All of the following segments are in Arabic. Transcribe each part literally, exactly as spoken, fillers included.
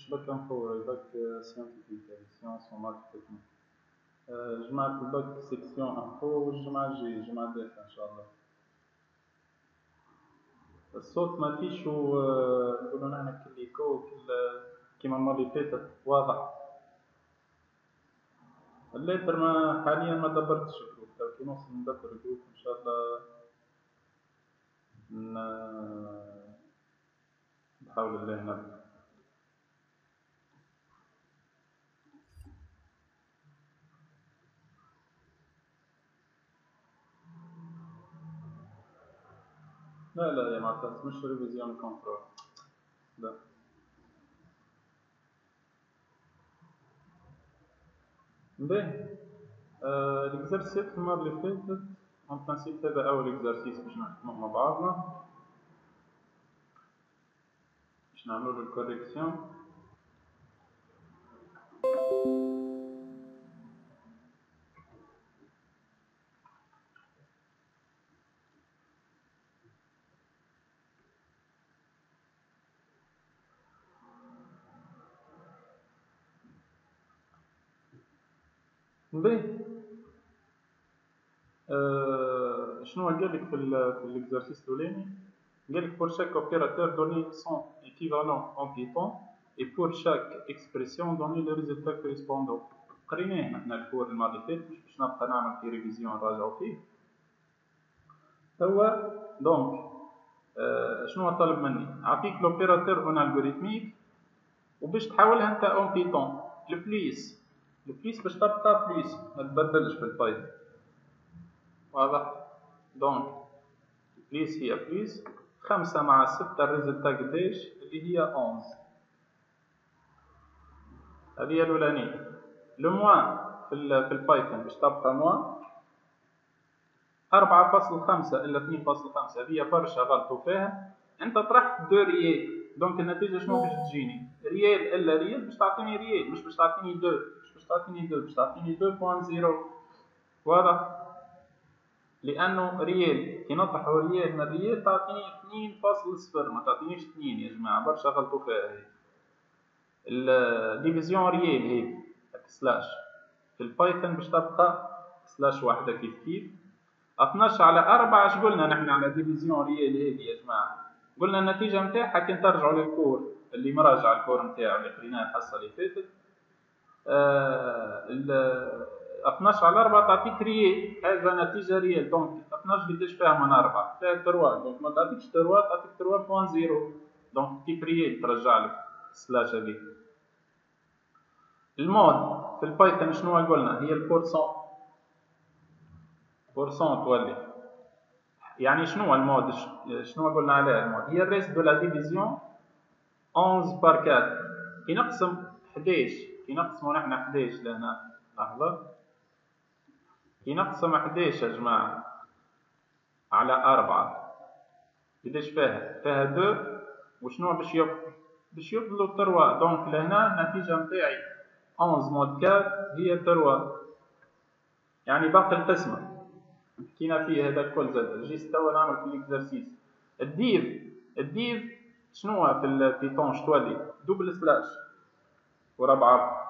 مش باك انفو، باك سيانتيفيك، سيونس ومات تكنيك. جمعة الباك سيكسيون انفو، والجمعة الجاية الجمعة الداخلة ان شاء الله. الصوت ما فيش، نقولو نحنا كليكو كيما المرة اللي فاتت واضح. الليتر ما حاليا ما دبرتش الجروب، تو كي نوصل ندبر الجروب ان شاء الله بحول الله نبدا. لا لا يا معتز، مش ريفيزيون كونترول، لا. باهي، الاكزرسيس المرة اللي فاتت اون برانسيب هذا أول اكزرسيس باش نخدمو مع بعضنا، باش نعملو الكوريكسيون. باهي، أه شنو قالك في في الاكزرسيس الأولاني؟ قالك pour chaque opérateur donner son équivalent en Python et pour chaque expression donner le résultat correspondant. قريناه نحنا الكور المرة اللي فاتت، مش باش نبقى نعمل في ريفيزيون نراجعو فيه. توا دونك أه شنو طلب مني؟ أعطيك لوبيراتور اون الغوريثميك وباش تحولها انت اون بيتون. البليس البليس باش تبقى بليس، ما تبدلش في البايثون، واضح؟ دونك بليس هي بليس، خمسة مع ستة الريزلتا قداش؟ اللي هي أونز. هذه هي الأولانية. لو موان في في البايثون باش تبقى موان أربعة فاصل خمسة إلا اثنين فاصل خمسة، هذه برشا غلطوا فيها. أنت طرحت دو ريال، دونك النتيجة شنو باش تجيني؟ ريال إلا ريال باش تعطيني ريال، مش باش تعطيني دو، مش باش تعطيني دو، باش تعطيني دو بوان زيرو، واضح؟ لأنه ريال كي نطرحو ريال من ريال تعطيني اثنين فاصل صفر، ما تعطينيش اثنين يا جماعة، برشا غلطوا فيها هي. الديفيزيون ريال هيك سلاش، في البايثون باش تبقى سلاش واحدة كيف كيف. اثناش على أربعة، اش قلنا نحن على ديفيزيون ريال هيك يا جماعة؟ قلنا النتيجة نتاعها كي ترجعوا للكور اللي مراجع الكور نتاعو اللي قريناه الحصة اللي فاتت، آه اثناش على أربعة تعطيك ريال، هذا نتيجة ريال. دونك اثناش قداش فيها من أربعة؟ فيها تروا، دونك ما تعطيكش تروا، تعطيك تروا بوان زيرو، دونك كيف ريال ترجع لك سلاش هذيك. المود في البايثون شنو قلنا؟ هي البورسون، بورسون تولي. يعني شنو المود؟ شنو قلنا عليه المود؟ هي الريس دو لا ديفيزيون أونز بار أربعة، كي نقسم حداش، كي نقسمو نحنا حداش لهنا، لحظة، كي نقسم حداش يا جماعة على أربعة قداش فيها؟ فيها دو، وشنو باش يفضل؟ باش يفضلو تروا، دونك لهنا النتيجة نتاعي أونز مود أربعة هي تروا، يعني باقي القسمة حكينا فيه هذا الكل زاد. جيت توا نعمل في الاكزرسيس الديف، الديف شنو في البيتون شتولي؟ دوبل سلاش ورا بعض،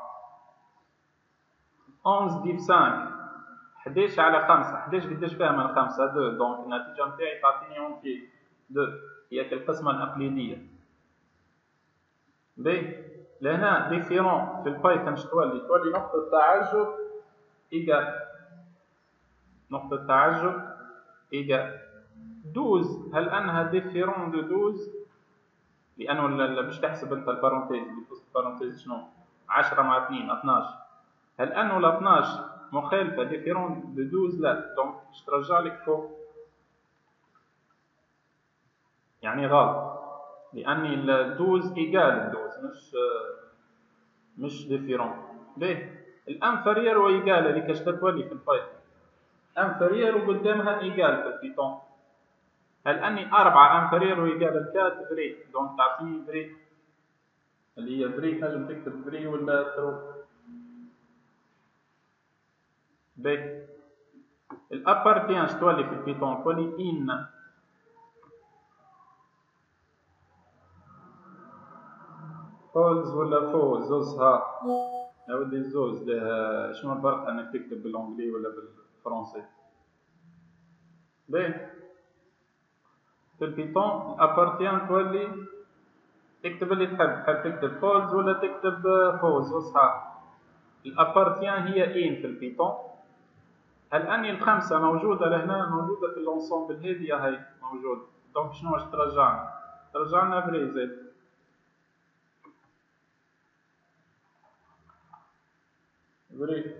أونز ديف خمسة، حداش على خمسة، حداش قداش فيها من خمسة؟ دو، دونك النتيجة نتاعي تعطيني اون في دو، هي القسمة الأقليدية. باهي، لهنا ديفيرون في البايثون شتولي؟ تولي نقطة تعجب إيجال، نقطة تعجب إيجال دوز. هل أنها ديفيرون دو دوز؟ لأنه باش تحسب أنت البارونتيز اللي في وسط البارونتيز شنو؟ عشرة مع اثنين اثناش. هل أنه ل اثناش مخالفة ديفيرون دو دوز؟ لا، دونك باش ترجع لك فوق، يعني غلط، لأني الدوز إيجال الدوز، مش مش ديفيرون. باهي، الانفيرير وإيجال اللي كاش تولي في البايثون، انفيرير وقدامها إيجال في البيتون. هل أني أربعة انفيرير وإيجال الكات فري، دونك تعطيني فري، اللي هي فري تنجم تكتب فري ولا ترو. باهي، الابارتيانس تولي في البيتون تولي إن، فولز ولا فوز زوزها؟ يا ودي الزوز له شنو الفرق انك تكتب بالانجلي ولا بالفرنسي؟ باهي في البيتون الابارتيان تولي تكتب اللي تحب، تحب تكتب فولز ولا تكتب فوز وصحاح. الابارتيان هي ان في البيتون. هل اني الخمسه موجوده لهنا، موجوده في اللونسومبل هذه هاي موجوده. دونك شنو واش ترجعنا؟ ترجعنا فري زيد فري.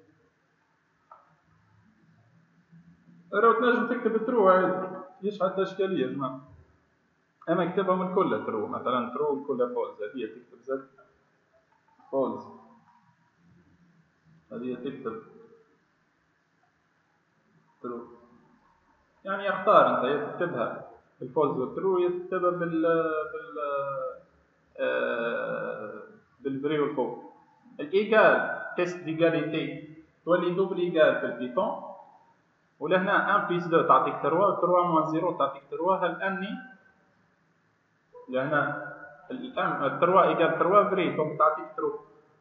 راهو تنجم تكتب ترو عادي، مفيش حتى اشكاليه جماعه. اما اكتبهم الكل ترو، مثلا ترو الكل فولز، هذه تكتب زد فولز، هذه تكتب ترو. يعني اختار انت، يا تكتبها بالفولز والترو يا تكتبها بال بال آه بالفري والفولز. الايجال تيست ديجاليتي تولي دوبل ايجال في البيتون، ولهنا واحد بلس اثنين تعطيك ثلاثة، ثلاثة موان صفر تعطيك ثلاثة. هل اني لهنا ثلاثة ايجال ثلاثة فري، دونك تعطيك ترو.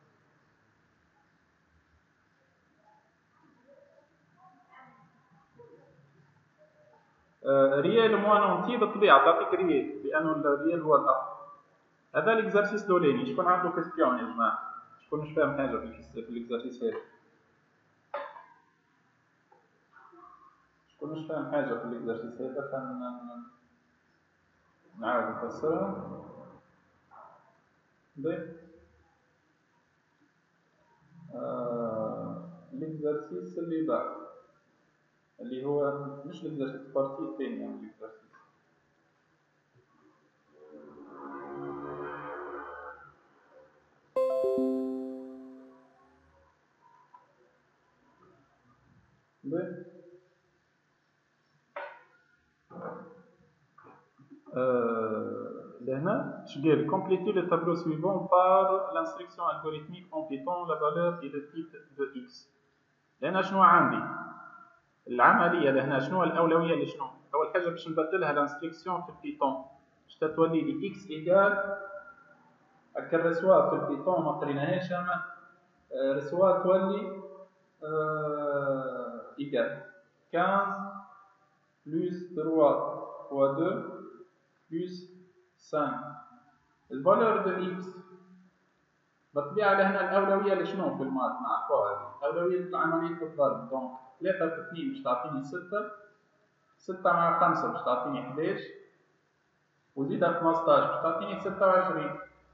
ريال موان اونتي بالطبيعه تعطيك ريال، لانه الريال هو الاقل. هذا الاكزرسيس الاولاني. شكون عنده كيستيون يا جماعه؟ شكون مش فاهم حاجه في الاكزرسيس هذا؟ شكون مش فاهم حاجه في الاكزرسيس هذا؟ خلينا نعاود نفسرها. باهي آه... الاكزرسيس اللي بعد اللي هو مش الاكزرسيس، بارتي الثانيه من الاكزرسيس. باهي لهنا اش قال؟ compléter le tableau suivant par l'instruction algorithmique en Python la valeur et le type de x. لهنا شنو عندي العمليه لهنا؟ شنو الاولويه لشنو؟ اول حاجه باش نبدلها الانستركسيون في البيتون باش تولي لي x ايجال هكا الرسوه في البيتون ما قريناهاش، اما الرسوه تولي ايجال خمسة بلس ثلاثة fois deux plus cinq. الفالور دو x بالطبيعه لهنا الاولويه لشنو في المات نعرفوها؟ الاولويه لعمليه الضرب. دونك ثلاثة في اثنين باش تعطيني ستة، ستة مع خمسة باش تعطيني حداش، وزيدها خمسطاش باش تعطيني ستة وعشرين.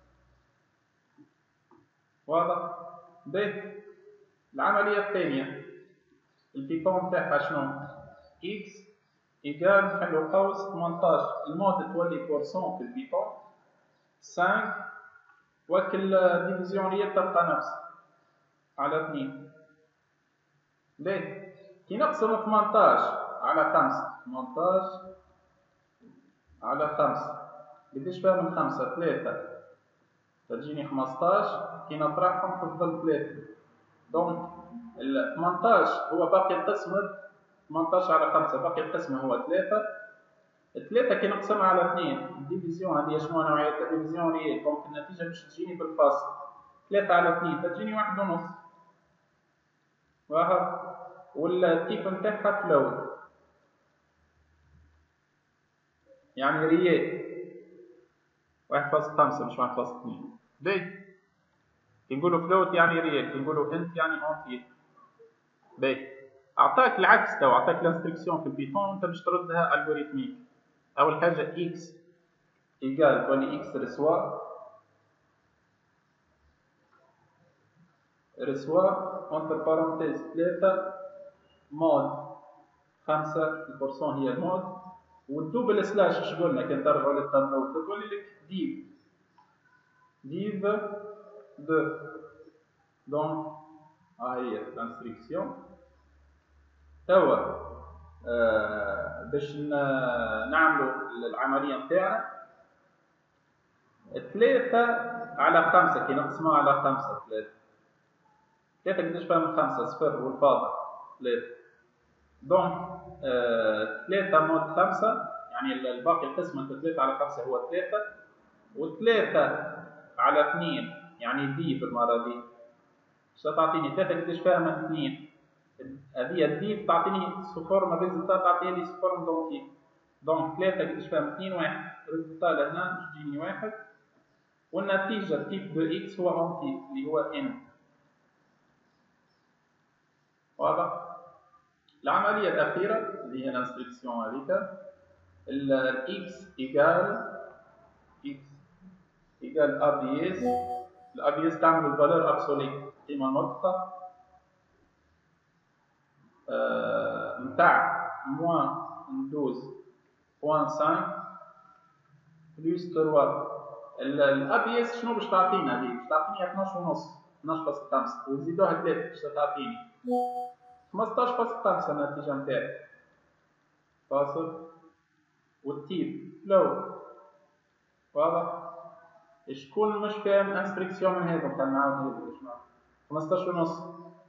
واضح؟ باهي العمليه الثانيه البيتون تاعها شنو؟ x ايجال نحلو قوس ثمنطاش، المود تولي بورسون في البيتون خمسة، وكل ديفيزيون ريال تبقى نفس على اثنين. باهي كي نقسم ثمنطاش على خمسة، ثمنطاش على خمسة قداش فيها من خمسة؟ ثلاثة، تجيني خمسطاش. كي نطرحهم تفضل ثلاثة. دونك ثمنطاش هو باقي القسمة، ثمنطاش على خمسة باقي القسمة هو ثلاثة. ثلاثة كي نقسمها على اثنين الديفيزيون هذه شنو نوعيتها؟ ديفيزيون ريال. دونك النتيجة باش تجيني بالفاصل ثلاثة على اثنين تجيني واحد ونص. واحد والتيب نتاعها فلوت يعني ريال واحد فاصل خمسة مش واحد فاصل اثنين. باهي كي نقولوا فلوت يعني ريال، كي نقولوا انت يعني اونتي. باهي اعطاك العكس، تو اعطاك الانستركسيون في البيتون انت باش تردها الجوريثميك. اول حاجه x ايجال تولي x رسوا رسوا انتر بارونتيز ثلاثة مود خمسة البورسون هي المود، والدوبل سلاش اش قلنا كي ترجعوا للتابلو تولي لك ديف ديف دو. دونك ها هي الانستركسيون. توا آه باش نعملوا العمليه نتاعنا ثلاثة على خمسة كي نقسموها على خمسة ثلاثة ثلاثة قداش فيها من خمسة؟ صفر والفاضل ثلاثة. دونك آه ثلاثة مود خمسة يعني الباقي القسمة ثلاثة على خمسة هو ثلاثة، وثلاثة على اثنين يعني دي بالمرة دي باش تعطيني ثلاثة قداش فيها من اثنين، هذه الدي تعطيني صفر ما ريزلتا تعطيها لي صفر دونتي، دونك ثلاثة قداش فيها من اثنين واحد، ريزلتا لهنا باش تجيني واحد، والنتيجة تيب دو اكس هو اونتي اللي هو ان. واضح؟ العملية الأخيرة اللي هي الانستركسيون هذيك الاكس ايكال اكس ايكال ابيس، الابيس تعمل الفالور ابسوليت القيمة المطلقة نتاع موان دوز بوان خمسة بلس ثلاثة. الابيس شنو باش تعطينا هذه؟ باش تعطيني اثناش ونص، اثناش فاصلة خمسة وزيدوها ثلاثة باش تعطيني خمسطاش فاصلة خمسة النتيجة نتاعي فاصل، والتيب لو. واضح؟ شكون مش فاهم انستركسيون من هذا كان نعاود هذا باش نعرف خمسطاش ونص.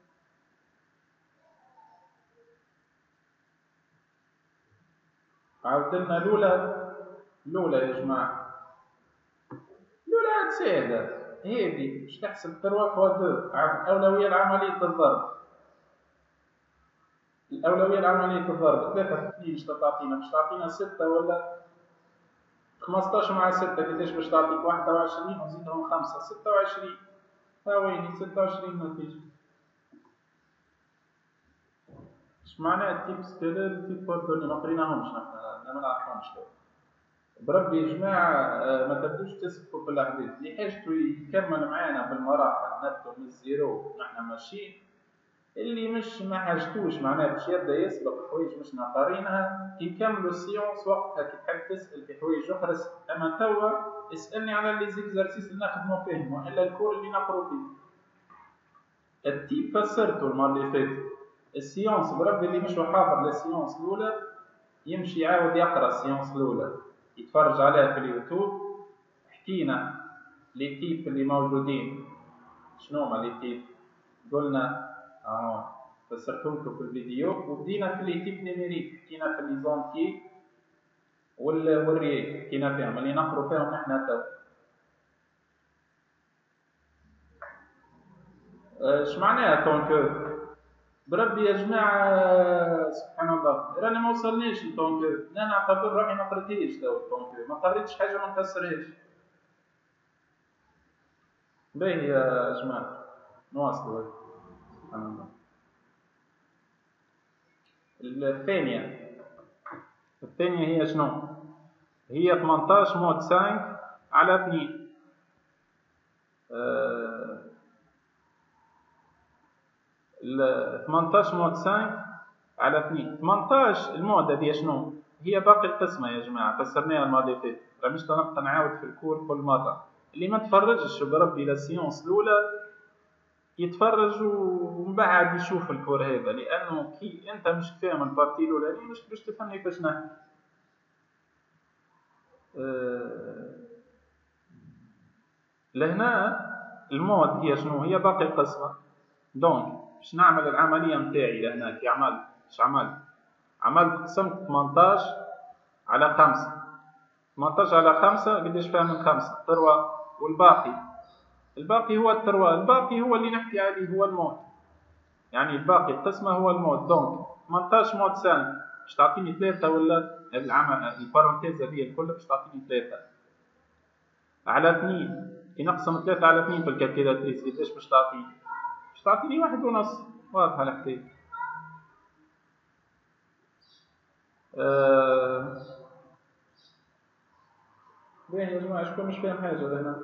عاود لنا الاولى الاولى يا جماعه، الاولى عاد ساهله هذه باش تحسب ثلاثة فوا اثنين، عاد الاولويه لعمليه الضرب، الاولويه لعمليه الضرب ثلاثة في اثنين باش تعطينا باش تعطينا ستة ولا خمسطاش مع ستة قداش باش تعطيك واحد وعشرين وزيدهم خمسة ستة وعشرين، ها ويني ستة وعشرين نتيجة. اش معناها تيب سكيلر وتيب كوردوني؟ ما قريناهمش نحن ما نعرفهمش بربي يا جماعة. ما تبدوش تسبقوا في الأحداث اللي حاجته يكمل معانا بالمراحل نبدو من الزيرو نحن ماشيين، اللي مش ما حاجتوش معناها باش يبدا يسبق حوايج مش قارينها يكملوا السيونس وقتها كي تحب تسال في حوايج اخرى. اما توا اسالني على لي زيكزارسيس اللي نخدموا فيهم والا الكور اللي نقروا فيه. التيب فسرته المره اللي فاتت، السيونس بربي اللي مش حاضر للسيونس الاولى يمشي يعاود يقرا السيونس الاولى يتفرج عليها في اليوتيوب. حكينا لي تيب اللي موجودين شنو هما لي تيب، قلنا اه فسرتهم لكم في الفيديو، وبدينا في لي تيب نيميريك حكينا في لي زونتي والريال حكينا فيهم اللي نقروا فيهم احنا تو. اش معناها طونكور؟ بربي يا جماعه سبحان الله رانا ما وصلناش للطونكور، لا نعتبر روحي ما قريتهاش تو الطونكور، ما قريتش حاجه ما نفسرهاش. باهي يا جماعه نواصلوا سبحان الله. الثانيه الثانيه هي شنو؟ هي ثمنطاش مود خمسة على اثنين. أه ثمنطاش مود خمسة على اثنين. ثمنطاش المود هذه شنو؟ هي باقي القسمة يا جماعة فسرناها المرة اللي فاتت، راه مش نبقى نعاود في الكور كل مرة. اللي ما تفرجش بربي للسيونس الأولى يتفرج ومن بعد يشوف الكور هذا، لأنه كي أنت مش فاهم البارتي الأولى مش باش تفهمني كيفاش نحكي. أه لهنا المود هي شنو؟ هي باقي القسمة. دونك باش نعمل العملية نتاعي لهنا كي عملت اش عملت؟ عملت قسمت ثمنطاش على خمسة. ثمنطاش على خمسة قداش فيها من خمسة؟ ثروة، والباقي الباقي هو الثروة، الباقي هو اللي نحكي عليه هو المود، يعني الباقي القسمة هو المود. دونك ثمنطاش مود خمسة باش تعطيني ثلاثة ولا العمل البارونتيز هذه الكل باش تعطيني ثلاثة على اثنين. كي نقسم ثلاثة على اثنين في الكالكيلاتريس قداش باش تعطيني؟ باش تعطيني واحد ونص. واضحة الحكاية. أه... باهي يا جماعة شكون مش فاهم حاجة هنا؟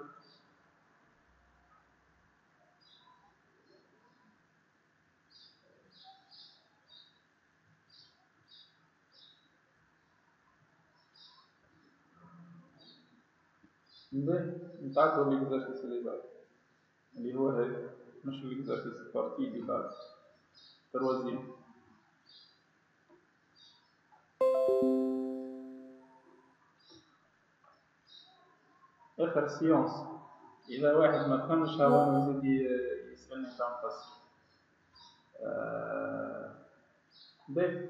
باهي نتعدوا ليكزارسيس اللي بعد اللي هو هذا، مش ليكزارسيس البارتي اللي بعد تروازيام. آخر سيونس إذا واحد ما فهمش هو يزيد يسألني تاع نفسر. أه... باهي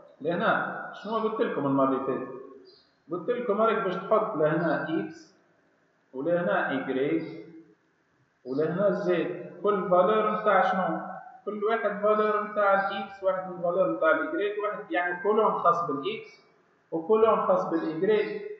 لهنا شنو قلت لكم المرة اللي فاتت؟ قلت لكم راك باش تحط لهنا إكس ولهنا إيكغيك ولهنا زد. كل فالور نتاع شنو؟ كل واحد فالور نتاع الإكس، واحد من الفالور نتاع الإيكغيك، واحد يعني كولون خاص بالإكس وكولون خاص بالإيكغيك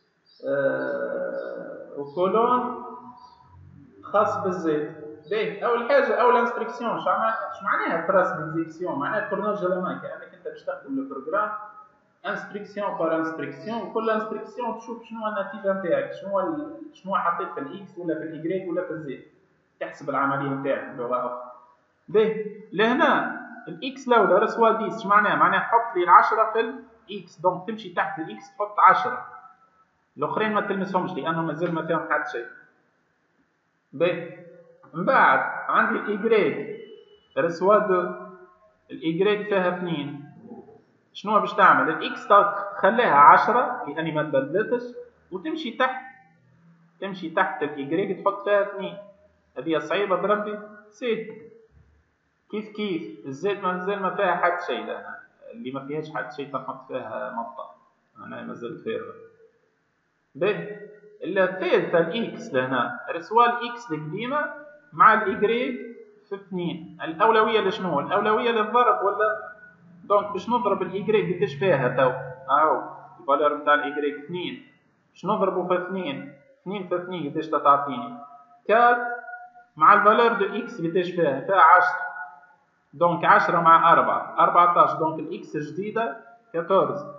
آه وكولون خاص بالزد. باهي، أول حاجة أول انستركسيون شو معناها تراس ديكزيكسيون؟ معناها كورناج جلمان، كأنك أنت باش تخدم البروجرام انستركسيون بار انستركسيون، وكل انستركسيون تشوف شنو النتيجة نتاعك، شنو شنو حطيت في الإكس ولا في الإيكغيك ولا في الزد، تحسب العملية نتاعك بلغة أخرى. باهي، لهنا الإكس الأولى رسوا ديس، شو معناها؟ معناها حط لي العشرة في الإكس، دونك تمشي تحت الإكس تحط عشرة، الآخرين ما تلمسهمش لأنه مازال ما فيهم حتى شيء. باهي، من بعد عندي الإيكغيك رسوا دو، الإيكغيك فيها اثنين، شنو باش تعمل؟ الإكس تخليها عشرة لأني ما تبدلتش، وتمشي تحت تمشي تحت الإيكغيك تحط فيها اثنين. هذه صعيبة بربي؟ سيد. كيف كيف الزد مازال ما فيها حتى شيء، لأن اللي ما فيهاش حتى شيء تنحط فيها نقطة، أنا مازال فارغة. باهي، الثالثة الإكس لهنا رسوا الإكس القديمة مع الإيكغيك في اثنين. الأولوية لشنو؟ الأولوية للضرب ولا؟ دونك باش نضرب الإيكغيك قداش فيها تو؟ أهو الفالور نتاع الإيكغيك اثنين، باش نضربو في اثنين، اثنين في اثنين قداش تعطيني؟ أربعة مع الفالور دو إكس قداش فيها؟ فيها عشرة، دونك عشرة مع أربعة أربعطاش، دونك الإكس الجديدة أربعطاش،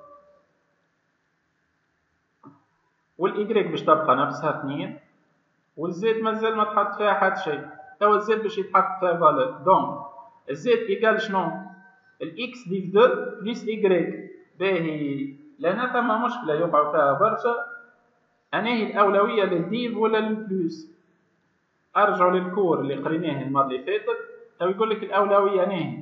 والإيكغيك باش تبقى نفسها اثنين، والزد مازال ما تحط فيها حتى شيء، توا الزد باش يتحط فيها فالور، دونك الزد إيكال شنو؟ الإكس ديف دو بلس إيكغيك. باهي، لأن ثم مشكلة يوقعوا فيها برشا، أنهي الأولوية للديف ولا للبلوس؟ أرجعوا للكور اللي قريناه المرة اللي فاتت، تو يقول لك الأولوية أنهي؟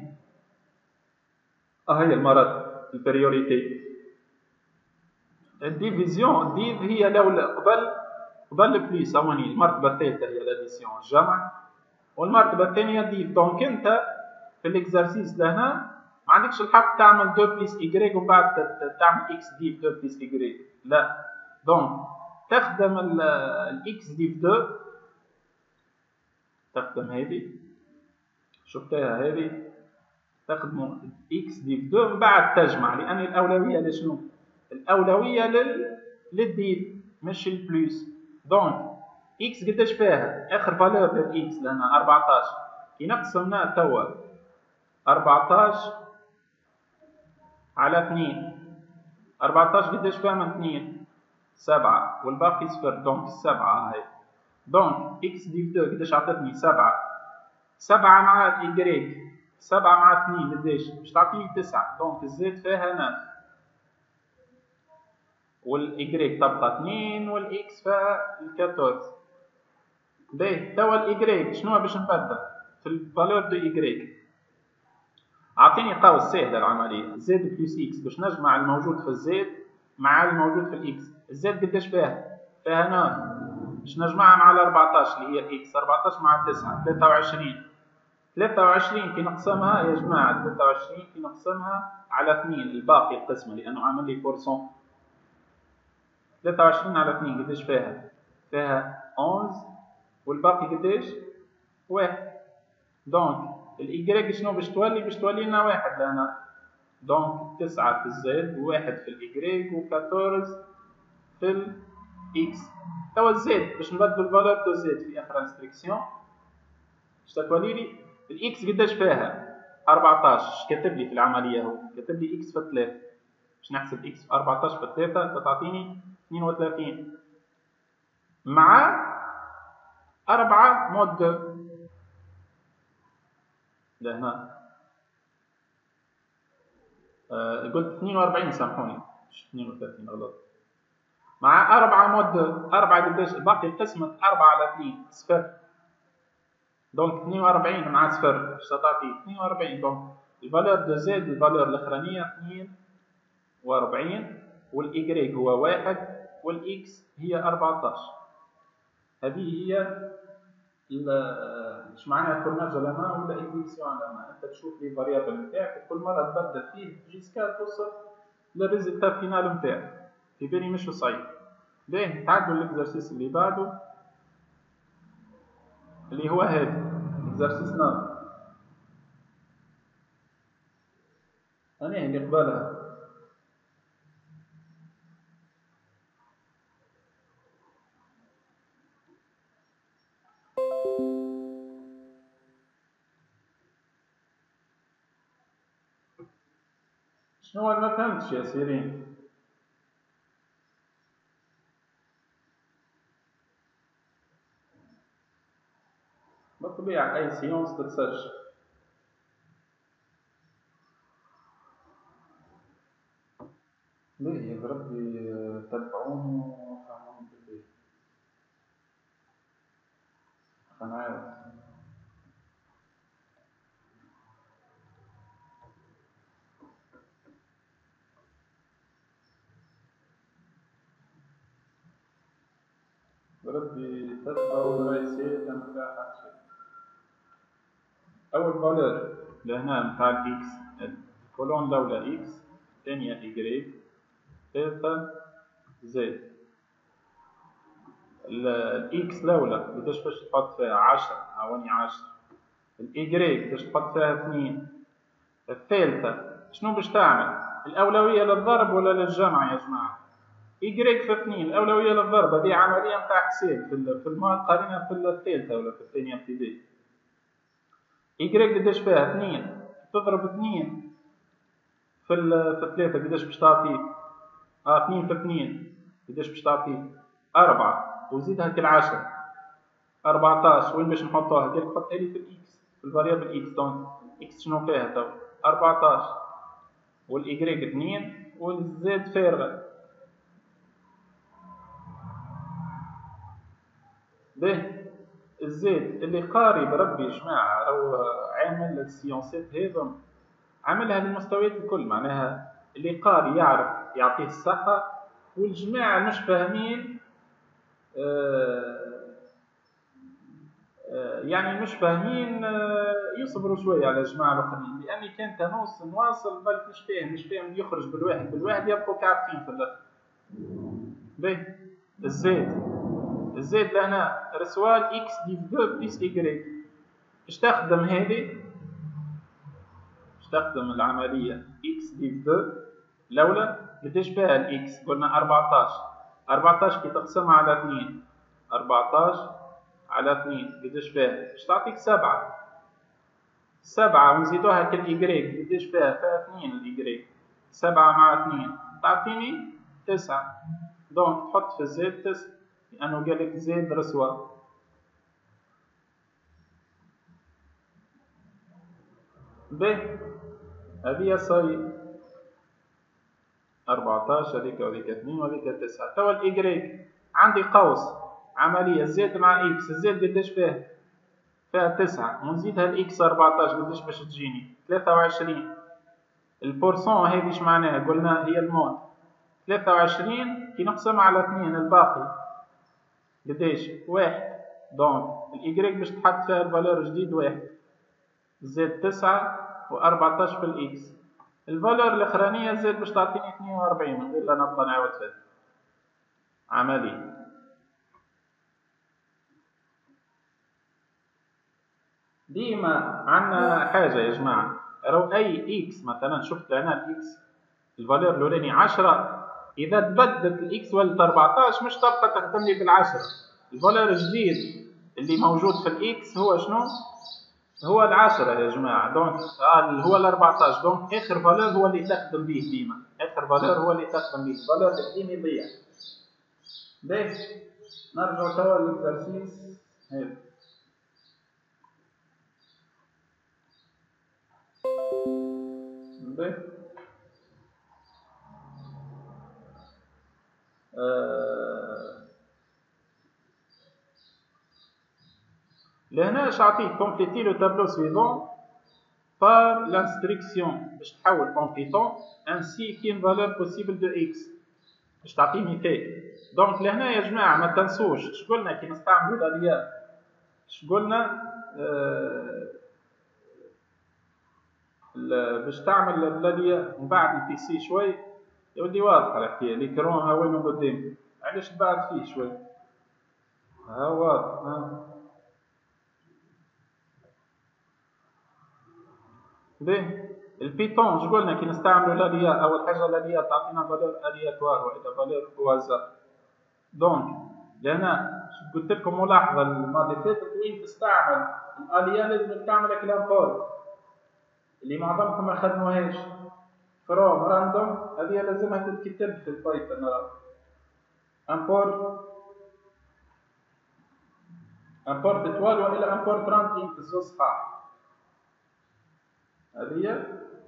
أهي المرض البريوريتي. الديفيزيون الديف هي لو قبل قبل بليس، أواني المرتبة الثالثة هي لاديسيون الجمع، والمرتبة الثانية ديف. دونك أنت في الإكزرسيس لهنا ما عندكش الحق تعمل دو بليس إيكغيك ومن بعد تعمل إكس ديف دو بليس إيكغيك، لا. دونك تخدم الإكس ديف دو، تخدم هذه شفتها هذه، تخدم إكس ديف دو من بعد تجمع، لأن الأولوية لشنو؟ الأولوية لل للديف مش البلوس. دونك إكس قداش فيها؟ آخر فالور للإكس لأنها أربعطاش، كي نقسمنا توا أربعطاش على اثنين، أربعطاش قداش فيها من اثنين؟ سبعة، والباقي صفر، دونك السبعة هاي. دونك إكس ديف دو قداش عطتني؟ سبعة، سبعة مع الإيكغيك، سبعة مع اثنين قداش؟ باش تعطيني تسعة، دونك الزد فيها ناف، والإيكغيك تبقى اثنين، والإكس فيها أربعطاش. باهي، توا الإيكغيك شنو باش نبدل؟ في الفالور دو إيكغيك أعطيني قوس سهلة العملية، زد بلس إكس، باش نجمع الموجود في الزد مع الموجود في الإكس. الزد قداش فيها؟ فيها ناف، باش نجمعها مع الأربعطاش اللي هي الإكس، أربعطاش مع تسعة ثلاثة وعشرين، ثلاثة وعشرين كي نقسمها يا جماعة، ثلاثة وعشرين كي نقسمها على اثنين الباقي القسمة لأنه عامل لي بورسون، ثلاثة وعشرين على اثنين قداش فيها؟ فيها أحد، والباقي قداش؟ واحد. دونك الإيكغيك شنو باش تولي؟ باش تولي لنا واحد لهنا، دونك تسعة في الزد وواحد في الإيكغيك وأربعطاش في الإكس. توا الزد باش نبدلو الفالور دو زد في آخر انستركسيون، باش تولي لي الإكس قداش فيها؟ أربعطاش، كاتب لي في العملية هو كاتب لي إكس في ثلاثة، باش نحسب إكس في أربعطاش في ثلاثة تعطيني اثنين وثلاثين مع أربعة مود دو لهنا. أه قلت اثنين وأربعين، سامحوني مش اثنين وثلاثين غلط، مع أربعة مود دو، أربعة قداش؟ باقي قسمة أربعة على اثنين صفر، دونك اثنين وأربعين مع صفر باش تعطي اثنين وأربعين، دونك الفالور دو زد الفالور الأخرانية اثنين وأربعين، والإيكغيك هو واحد، والإكس هي أربعطاش. هذه هي اش معناها كورناج لما ولا إكزيكسيون لما، أنت تشوف لي فاريابل نتاعك وكل مرة تبدل فيه جيسكا توصل للريزلتا فينال نتاعك، في بالي مش صعيب. باهي نتعدو الاكزرسيس اللي بعده اللي هو هذا اكزرسيس نار. أنا اللي قبالها شنو أنا ما فهمتش يا سيرين. بالطبيعة أي سيونس تتسجل. باهي بربي تبعوني وفهموني بالليل. أنا عارف. بربي تتبعوا رئيسية نتاع حق شيء. أول فالور لهنا نتاع الإكس الكولون الأولى إكس الثانية إيكغيك الثالثة زد. الإكس الأولى قداش باش تحط فيها عشرة عاوني عشرة. الإيكغيك باش تحط فيها اثنين. الثالثة شنو باش تعمل؟ الأولوية للضرب ولا للجمع يا جماعة؟ إيكغيك في اثنين الأولوية للضرب هذه عملية نتاع حساب في المال قارنها في الثالثة ولا في الثانية ابتدائي. إيكغيك قداش فيها اثنين تضرب اثنين في في ثلاثة قداش باش تعطيك؟ اه اثنين في اثنين قداش باش تعطيك؟ أربعة وزيد هاك العشرة أربعتاش. وين باش نحطوها؟ قالك حطها لي في الإكس في الفاريابل إكس. دونك إكس شنو فيها تو؟ أربعتاش والإيكغيك اثنين والزد فارغة. باهي الزيت اللي قاري بربي يا جماعة راهو عامل السيونسات هذم عاملها للمستويات الكل. معناها اللي قاري يعرف يعطيه الصحة والجماعة مش فاهمين آه آه يعني مش فاهمين آه يصبروا شوية على الجماعة الآخرين. لأني كانت نوص نواصل بل مش فاهم مش فاهم يخرج بالواحد بالواحد يبقوا كعبتين في الآخر. باهي الزيت الزيت لهنا رسوال إكس ديف دو بليس إيكغيك. باش تخدم هذه باش تخدم العملية إكس ديف دو الأولى قداش فيها الإكس؟ قلنا أربعتاش. أربعتاش كي تقسمها على اثنين أربعتاش على اثنين قداش فيها؟ باش تعطيك سبعة. سبعة ونزيدوها كالإيكغيك قداش فيها؟ فيها اثنين الإيكغيك. سبعة مع اثنين تعطيني تسعة. دونك تحط في الزيت تسعة لأنه قالك زيد رسوة. باهي هذه صاي أربعتاش هذيك وهذيك اثنين وهذيك تسعة. توا الإيكغيك عندي قوس عملية زد مع إكس. الزد قداش فيها؟ فيها تسعة ونزيدها الإكس أربعتاش قداش باش تجيني؟ ثلاثة وعشرين. البورسون هذه اش معناها؟ قلنا هي المود. ثلاثة وعشرين كي نقسم على اثنين الباقي قداش؟ واحد. دونك الإيكغيك باش تحط فيها الفالور جديد واحد. زد تسعة وأربعتاش في الإكس. الفالور الأخرانية زد باش تعطيني اثنين وأربعين من غير لا نبقى نعاود فيها عملية. ديما عندنا حاجة يا جماعة راهو أي إكس مثلا شفت هنا الإكس الفالور الأولاني عشرة إذا تبدلت الإكس ولت أربعتاش مش تبقى تخدم لي بالعشرة. الفالور الجديد اللي موجود في الإكس هو شنو؟ هو العشرة يا جماعة. دونك هو الأربعتاش. دونك آخر فالور هو اللي تخدم به ديما. آخر فالور هو اللي تخدم به. الفالور القديم يضيع. باهي نرجع توا للإكزرسيس هذا. باهي آه لهنا اش عطيك؟ كومبليتي لو تابلو سويفون par l'instruction باش تحول en Python ainsi qu'une valeur possible de x باش تعطي مثال. دونك لهنا يا جماعة ما تنسوش اش قلنا كي نستعملوا الالياف اش قلنا آه باش تعمل الالياف من بعد البي سي شوي يولي واضحة الحكاية. ليكرون ها وين قدامي علاش بعد فيه شوي ها واضح ها باهي. البيتون جو قلنا كي نستعملوا الاليات اول حاجه الاليات تعطينا فالور الياتوار والا فالور كوازار. دونك لهنا قلت لكم ملاحظه المره اللي فاتت وين تستعمل الاليه لازم تعمل لامبورت اللي معظمكم ما خدموهاش. فروم راندوم هذه لازمها تتكتب في البايثون. امبورت امبورت توال والا امبورت راندوم الزوز صحاح. هذه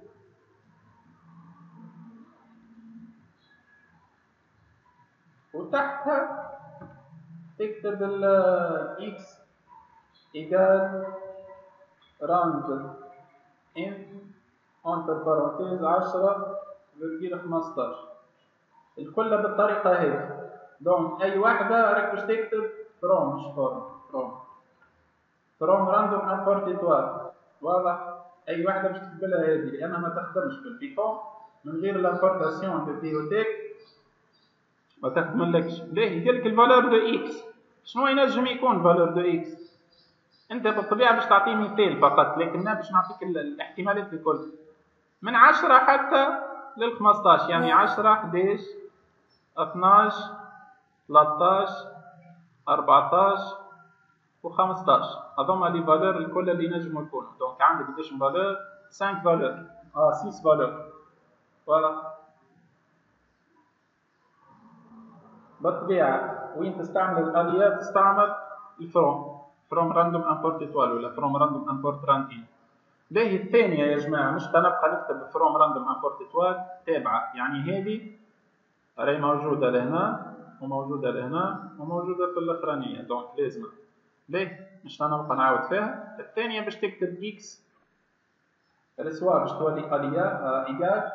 وتحتها تكتب ال x إيجال راند ان انتر بارونتيز عشرة فيرجيل خمسطاش. الكل بالطريقة هذه. دونك أي واحدة راك باش تكتب فروم مش فروم فروم فروم راندوم امبورت إيتوال. واضح؟ أي واحدة باش تقبلها هذه لأنها ما تخدمش في البيتون من غير لامبورتاسيون دو بيوتيك ما تكملكش. ليه يقولك الفالور دو اكس. شنو ينجم يكون فالور دو اكس؟ انت بالطبيعه باش تعطيه مثال فقط لكن انا باش نعطيك الاحتمالات الكل من عشرة حتى لل خمسطاش يعني عشرة حداش اثناش ثلاثطاش أربعطاش و خمسطاش. هذوما لي فالور الكل اللي ينجموا يكونوا. دونك عندك قداش فالور؟ خمسة فالور اه ستة فالور. فوالا بالطبيعه وين تستعمل الاليات تستعمل الفروم فروم راندوم امبورت ايتوال ولا فروم راندوم امبورت راندين. باهي الثانيه يا جماعه مش تنبقى نكتب فروم راندوم امبورت ايتوال تابعه يعني هذه راهي موجوده لهنا وموجوده لهنا وموجوده في الاخرانيه دونك لازم. باهي مش تنبقى نعاود فيها. الثانيه باش تكتب اكس رسوا باش تولي اليا ايجال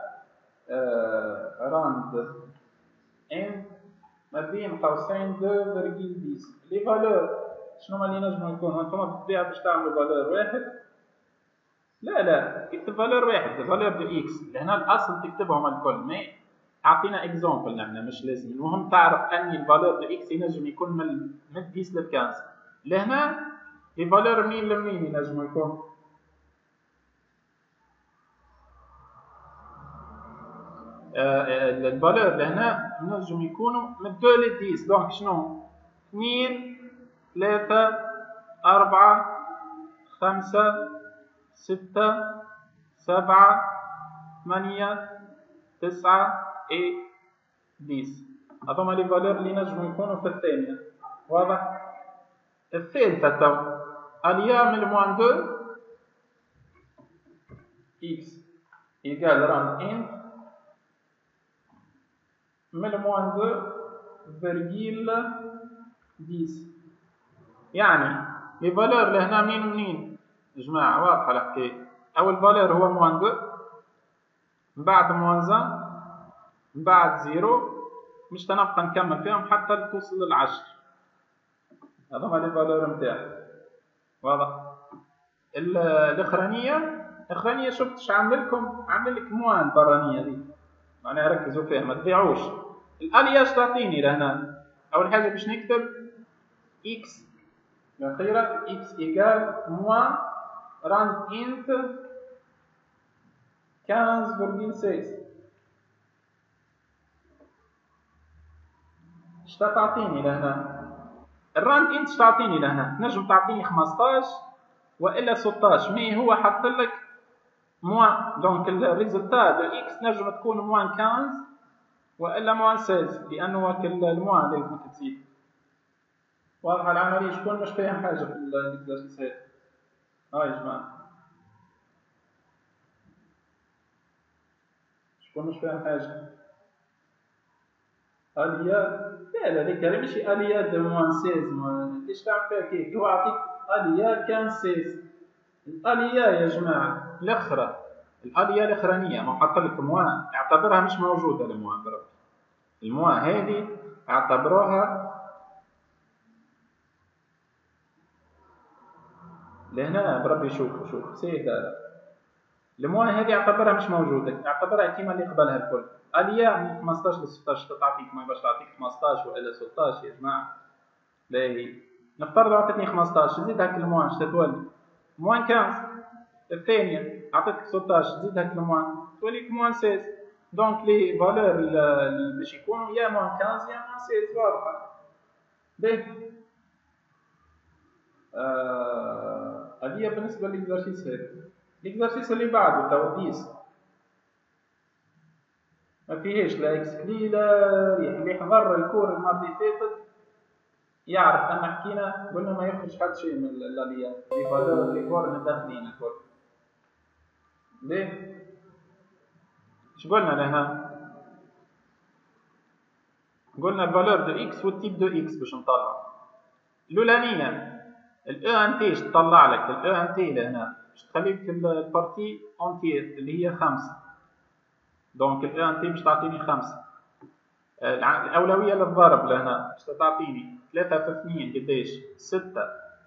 راند ان ما بين قوسين دو فيرجيل ديس. لي فالور شنو ما اللي نجمو يكونوا؟ انتوما بالطبيعه باش تعملوا فالور واحد. لا لا تكتب فالور واحد فالور دو اكس لهنا الاصل تكتبهم الكل. مي اعطينا اكزومبل نحن مش لازم. المهم تعرف اني الفالور دو اكس ينجم يكون من من عشرة ل خمسة. لهنا لي فالور منين لمنين ينجمو يكون؟ الفالور لهنا ينجم يكونوا من اثنين ل عشرة. دونك شنو؟ اثنين ثلاثة أربعة خمسة ستة سبعة ثمانية تسعة اي عشرة. هذوما لي فالور اللي نجمو يكونوا في الثانية. واضح؟ الثالثة تو اليا من موان اثنين اكس ايجال راند ان من موان اثنين فيرجيل عشرة. يعني لي فالور لهنا منين ومنين يا جماعة؟ واضحة الحكاية. أول فالور هو موان اثنين من بعد موان واحد من بعد صفر مش تنبقى نكمل فيهم حتى توصل للعشر. هذوما لي فالور نتاعها. واضح؟ الاخرانية الاخرانية شفت اش عامل لكم؟ عامل لك موان البرانية دي معناها ركزوا فيها ما تضيعوش. الاليا اش تعطيني لهنا؟ أول حاجة باش نكتب اكس الأخيرة اكس ايجال موان راند انت خمسة فاصلة ستة. اش تعطيني لهنا؟ الراند انت اش تعطيني لهنا؟ تنجم تعطيني خمسطاش والا ستطاش. مي هو حط لك موان دونك الريزلتا دو اكس نجم تكون موان خمسة والا موان ستة لانه وكل الموان لازم تزيد. واضحه العمليه؟ شكون مش فاهم حاجه في الاكزرسيس؟ ها يا جماعه شكون مش فاهم حاجه؟ اليا لا لا ذيك ماشي اليا دو موان ستة. ليش تعمل فيها كيك؟ هو يعطيك اليا كان ستة. الاليا يا جماعه الاخرى الاليا الاخرانيه ما حط لك موان اعتبرها مش موجوده. الموان برك الموان هذه اعتبروها لهنا بربي. شوفوا شوفوا سيدة الموان هذه اعتبرها مش موجوده. اعتبرها كيما اللي قبلها الكل. اليا من خمسطاش ل ستطاش تعطيك، ما باش تعطيك خمسطاش والا ستطاش يا جماعه. باهي نفترض عطتني خمسطاش، زيد هاك الموان اش تولي موان خمسطاش. الثانيه عطيتك ستطاش، زيد هاك الموان توليك موان ستة. دونك لي فالور اللي باش يكونوا يا موان خمسطاش يا موان ستة. واضحه. باهي هذه آه بالنسبه للاكزرسيس هذا. الاكزرسيس اللي بعده تو ديس ما فيهاش لا اكس قليله. اللي حضر الكور المره اللي فاتت يعرف ان حكينا قلنا ما يخرج حتى شيء من الاليات، لي فالور لي فور داخلين الكل. ليه اش قلنا لهنا؟ قلنا الفالور دو اكس والتيب دو اكس باش نطلع. الاولانيه الاو ان تي تطلع لك الاو ان تي لهنا باش تخلي لك البارتي اونتير اللي هي خمسة. دونك الاو ان تي باش تعطيني خمسة. الاولويه للضرب لهنا باش تعطيني ثلاثة في اثنين قداش؟ ستة.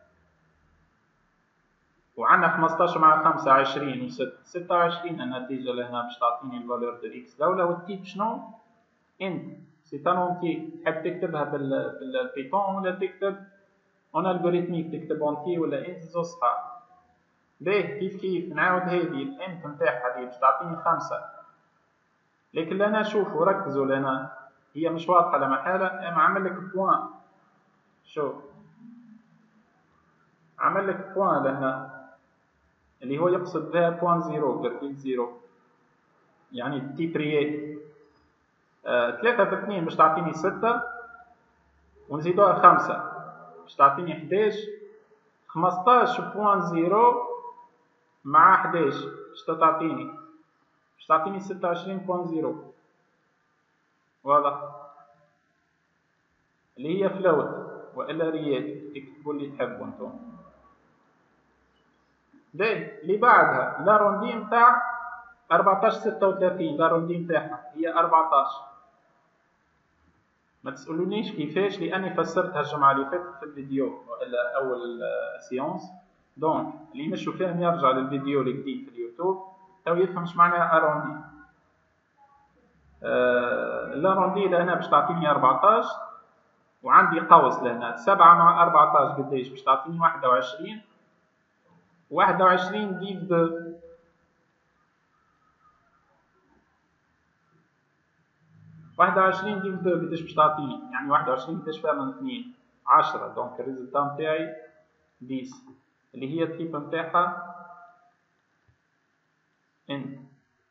وعندنا خمسطاش مع خمسة عشرين وستة ستة وعشرين. النتيجه لهنا باش تعطيني الفالور دو اكس دوله. والتيب شنو؟ انت سي ان اونتي. تحب تكتبها بالبيتون ولا تكتب اون الغوريثميك تكتب اونتي ولا انت زوج صحاب. باهي كيف كيف نعاود هذه الانت نتاعها هذه باش تعطيني خمسة. لكن لنا شوفوا ركزوا لنا هي مش واضحه لا محاله. اما عمل لك بوان. شوف عمل لك بوان لهنا اللي هو يقصد بها بوان زيرو فيرتيل زيرو يعني تيبريات. آه ثلاثة في اثنين باش تعطيني ستة ونزيدوها خمسة باش تعطيني حداش. خمسطاش بوان زيرو مع حداش باش تعطيني باش تعطيني ستة وعشرين بوان زيرو. واضح؟ اللي هي فلوت والا ريال تكتبوا اللي تحبوا انتم. باهي اللي بعدها لاروندي نتاع أربعطاش ستة وثلاثين. لاروندي نتاعها هي أربعطاش. ما تسألونيش كيفاش لاني فسرتها الجمعه اللي فاتت في الفيديو والا اول سيونس. دونك اللي مش فاهم يرجع للفيديو الجديد في اليوتيوب تو يفهم اش معناها اروندي. آه لاروندي لهنا باش تعطيني أربعطاش وعندي قوس لهنا سبعة مع أربعطاش قداش باش تعطيني واحد وعشرين. واحد وعشرين ديف دو واحد وعشرين ديف دو قداش باش تعطيني؟ يعني واحد وعشرين قداش فيها من اثنين؟ عشرة. دونك الريزلتا نتاعي عشرة اللي هي التيب نتاعها ان.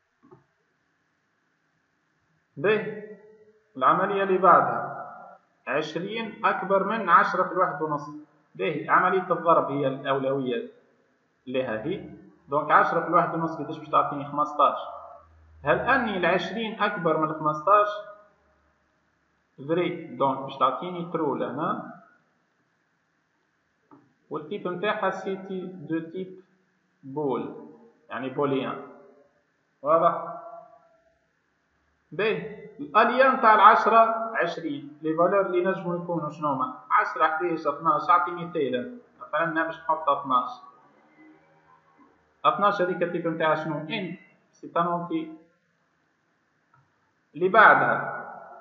باهي العملية اللي بعدها عشرين أكبر من عشرة في الواحد ونص. باهي عملية الضرب هي الأولوية لها هي. دونك عشرة في الواحد ونص قداش باش تعطيني؟ خمسطاش. هل أني العشرين أكبر من خمسطاش؟ فري. دونك باش تعطيني ترو لهنا. والتيب نتاعها سيتي دو تيب بول يعني بوليان. واضح؟ باهي الاليا نتاع العشرة عشرين. لي فالور اللي نجمو يكونوا شنوما؟ عشرة حداش اثناش. اعطي مثال مثلا انا باش نحط اثناش. اثناش هذيك التيب نتاعها شنو؟ ان سي ان اونتي. اللي بعدها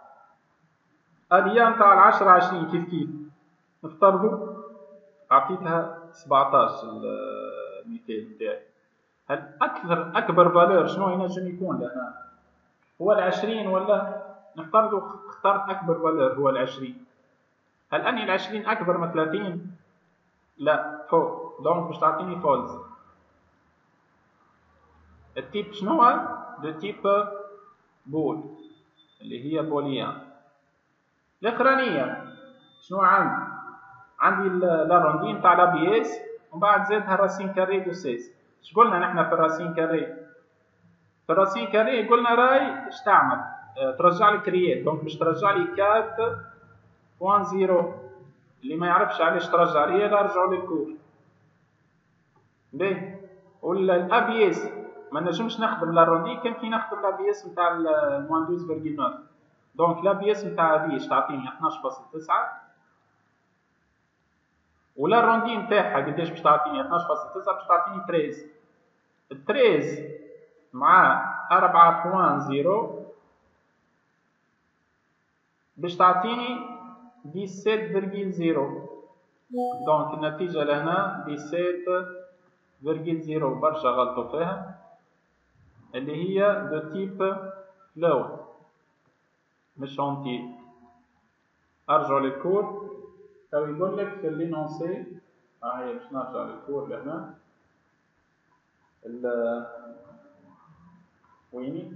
اليا نتاع العشرة عشرين كيف كيف نفترضوا عطيتها سبعطاش المثال نتاعي. هل اكثر اكبر فالور شنو ينجم يكون لهنا؟ هو العشرين ولا نفترضوا اخترت اكبر فالور هو العشرين. هل اني العشرين اكبر من ثلاثين؟ لا فوق. دونك باش تعطيني فولز. التيب شنو هو؟ دو تيب بول اللي هي بوليان. الاخرانيه شنو عندي؟ عندي لاروندي نتاع لا بي اس ومن بعد زادها راسين كاري دو سيس. اش قلنا نحنا في الراسين كاري؟ في الراسين كاري قلنا راي اش تعمل؟ اه ترجع لك ريال. دونك باش ترجع لي أربعة فاصلة صفر. اللي ما يعرفش علاش ترجع ريال ارجعوا للكور. باهي ولا الابي اس ما نجمش نخدم لاروندي كان كي نخدم الابي اس نتاع الموان اثناش فاصلة تسعة. دونك الابي اس نتاع هذه اش تعطيني؟ اثناش فاصلة تسعة. ولا الروندي نتاعها قداش باش تعطيني؟ اثناش فاصلة تسعة باش تعطيني ثلاثة. ثلاثة مع أربعة فاصلة صفر باش تعطيني سبعة فاصلة صفر. دونك النتيجة لهنا سبعة فاصلة صفر برشا غلطوا فيها، اللي هي دو تيب فلوت مش اونتي. ارجعوا للكور، او يقول لك في لينونسي، ها هي باش نرجع للكور لهنا ال ويني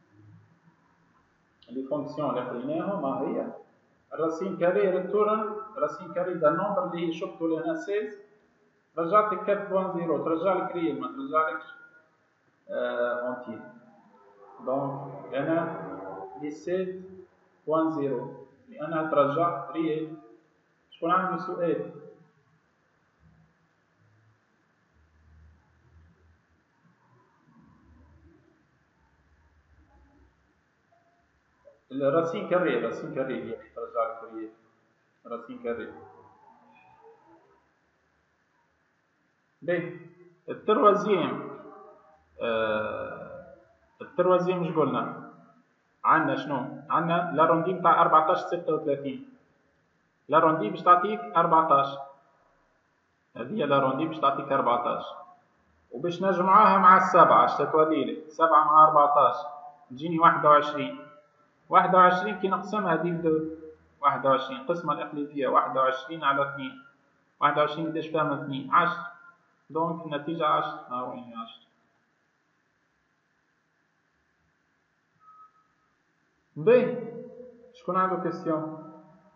لي فونكسيون اللي خديناهم. ها هي الراسين كاري ريتورن راسين كاري دا نومبر اللي هي شفتوا لهنا ستة، رجعتك أربعة فاصلة صفر، ترجع لك ريال ما ترجعلكش اونتي. دونك هنا سبعة فاصلة صفر لأنها ترجع ريال. شكون عنده سؤال؟ الراسين كاري راسين كاري هي ترجع لك ريال، راسين كاري. باهي التروازيام، آه التروازيام اش قلنا؟ عندنا شنو؟ عندنا لاروندي نتاع أربعطاش ستة وثلاثين. لاروندي باش تعطيك أربعطاش، هذه لاروندي باش تعطيك أربعطاش، وباش نجمعوها مع السبعة اش تتولي لك؟ سبعة مع أربعطاش تجيني واحد وعشرين. واحد وعشرين كي نقسمها هذه بدو واحد وعشرين قسمة الإقليدية، واحد وعشرين على اثنين، واحد وعشرين قداش فيها من اثنين؟ عشرة. دونك النتيجة عشرة. ها وين عشرة؟ باهي شكون عنده كيستيون؟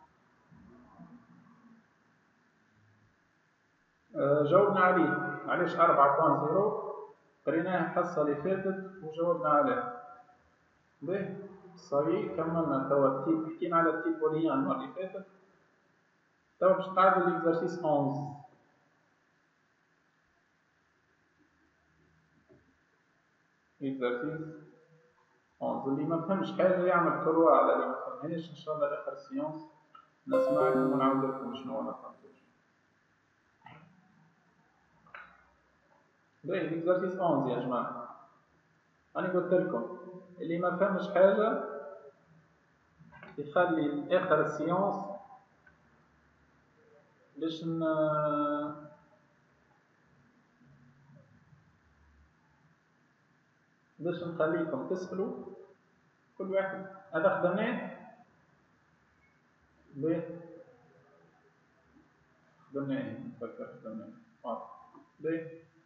أه جاوبنا عليه. علاش أربعة فاصلة صفر؟ قريناه الحصة اللي فاتت وجاوبنا عليه. باهي صاي كملنا توا التيب، حكينا على التيب بوليان المرة اللي فاتت. توا باش نتعادلوا ليكزارسيس إحدى عشر. اكزرسيس إحدى عشر اللي ما فهمش حاجة يعمل كروا على اللي ما فهمهاش. إن شاء الله آخر السيونس نسمعكم ونعاود لكم شنو ما فهمتوش. باهي الاكزرسيس إحدى عشر يا جماعة، أنا قلت لكم اللي ما فهمش حاجة يخلي آخر السيونس باش ن باش نخليكم تسألوا كل واحد. هذا خدمناه. باهي خدمناه نتفكر خدمناه. باهي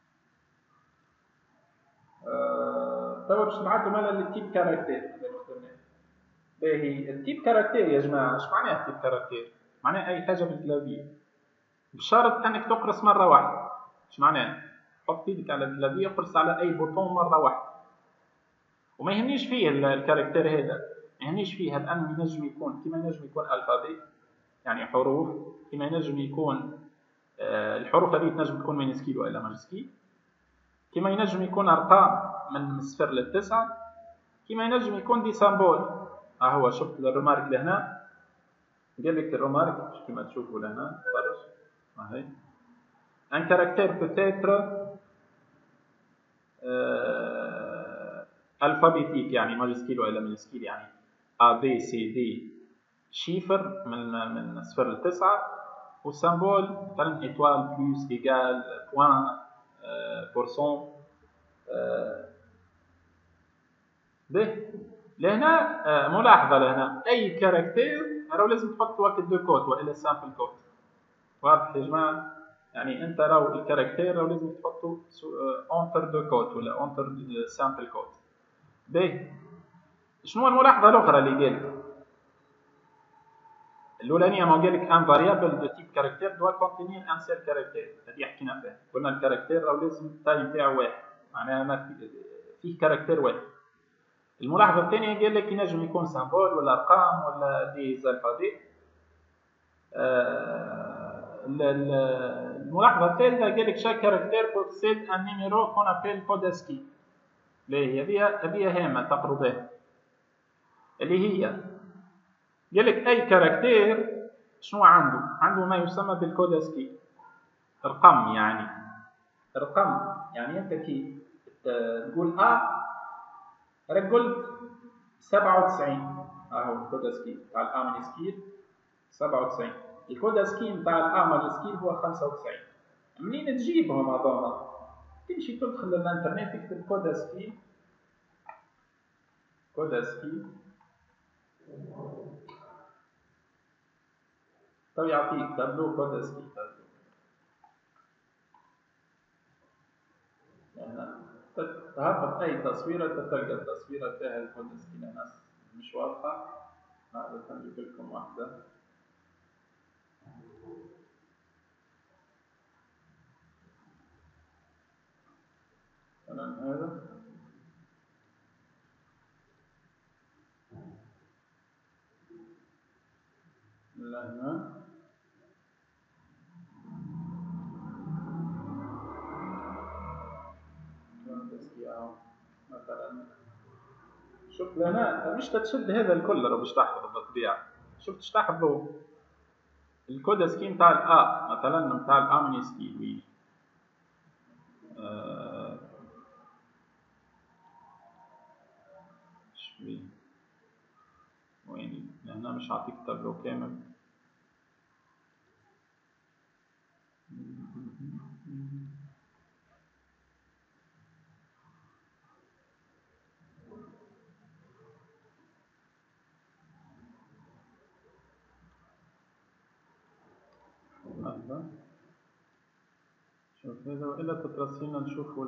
آه، توا باش نعدوا مالا للتيب كاركتير هذا اللي خدمناه. باهي التيب كاركتير يا جماعة اش معناه التيب كاركتير؟ معناه أي حاجة بالكلافية بشرط أنك تقرص مرة واحدة. اش معناه؟ حط يدك على الكلافية اقرص على أي بوطون مرة واحدة، وما يهمنيش فيه الكاركتير هذا، ما يهمنيش فيه لأنه ينجم يكون كما ينجم يكون ألفابي يعني حروف، كما ينجم يكون آه الحروف هذه تنجم تكون مينسكيل ولا ماجسكيل، كما ينجم يكون أرقام من صفر للتسعة، كما ينجم يكون دي سامبول. ها هو شفت الرمارك لهنا، قال لك الرمارك كما تشوفوا لهنا فرج. ها هي ان كاركتير بوتيتر آه الفابيتيك يعني ماجسكيل ولا مينسكيل، يعني ا بي سي دي شيفر من من صفر لتسعة، والسامبول مثلا ايتوال بلوس ايكال بوان بورسون. به لهنا آه ملاحظة لهنا أي كاركتير راهو لازم تحط وقت دو كوت وإلا سامبل كوت. واضح يا جماعة؟ يعني أنت راهو الكاركتير راهو لازم تحطو أونتر دو كوت ولا أونتر سامبل كوت. به شنو الملاحظة الأخرى اللي قالك؟ الأولانية ما قالك أن فاريابل دو تيب كاركتير دوا كونتينير أن سيل كاركتير، هذه حكينا فيها. قلنا الكاركتير راهو لازم التايم نتاعو واحد، معناها ما فيه كاركتير واحد. الملاحظة الثانية قال لك ينجم يكون سامبول ولا أرقام ولا دي زالفابي. آه الملاحظة الثالثة قال لك شاك كاركتير بوسيد ان نيميرو كون ابيل كود اسكي. اللي هي هذه هامة تقروا بها، اللي هي قال لك أي كاركتير شنو عنده؟ عنده ما يسمى بالكود اسكي، رقم يعني رقم يعني أنت كي تقول أ راك قلت سبعة وتسعين، اهو الكود سكيل تاع الامني سكيل سبعة وتسعين، الكود سكيل تاع الامج سكيل هو خمسة وتسعين. منين تجيبهم هذوما؟ تمشي تدخل للانترنت تكتب كود سكيل كود سكيل تو يعطيك تابلو كود سكيل تابلو. هنا تهبط اي تصويره تلقى التصويره فيها الكود سكيل. هنا مش واضحه، هذا نجيب لكم واحده مثلا هذا لهنا مثلا. شوف لهنا مش تشد هذا الكل راه باش تحفظ بالطبيعه. شوف باش تحفظوا الكود سكيم تاع الأ مثلا نتاع الأمني سكيل وين آه شوي وين هنا مش عطيك تابلو كامل. هذا شوف هذا وإلا تترسينا نشوفوا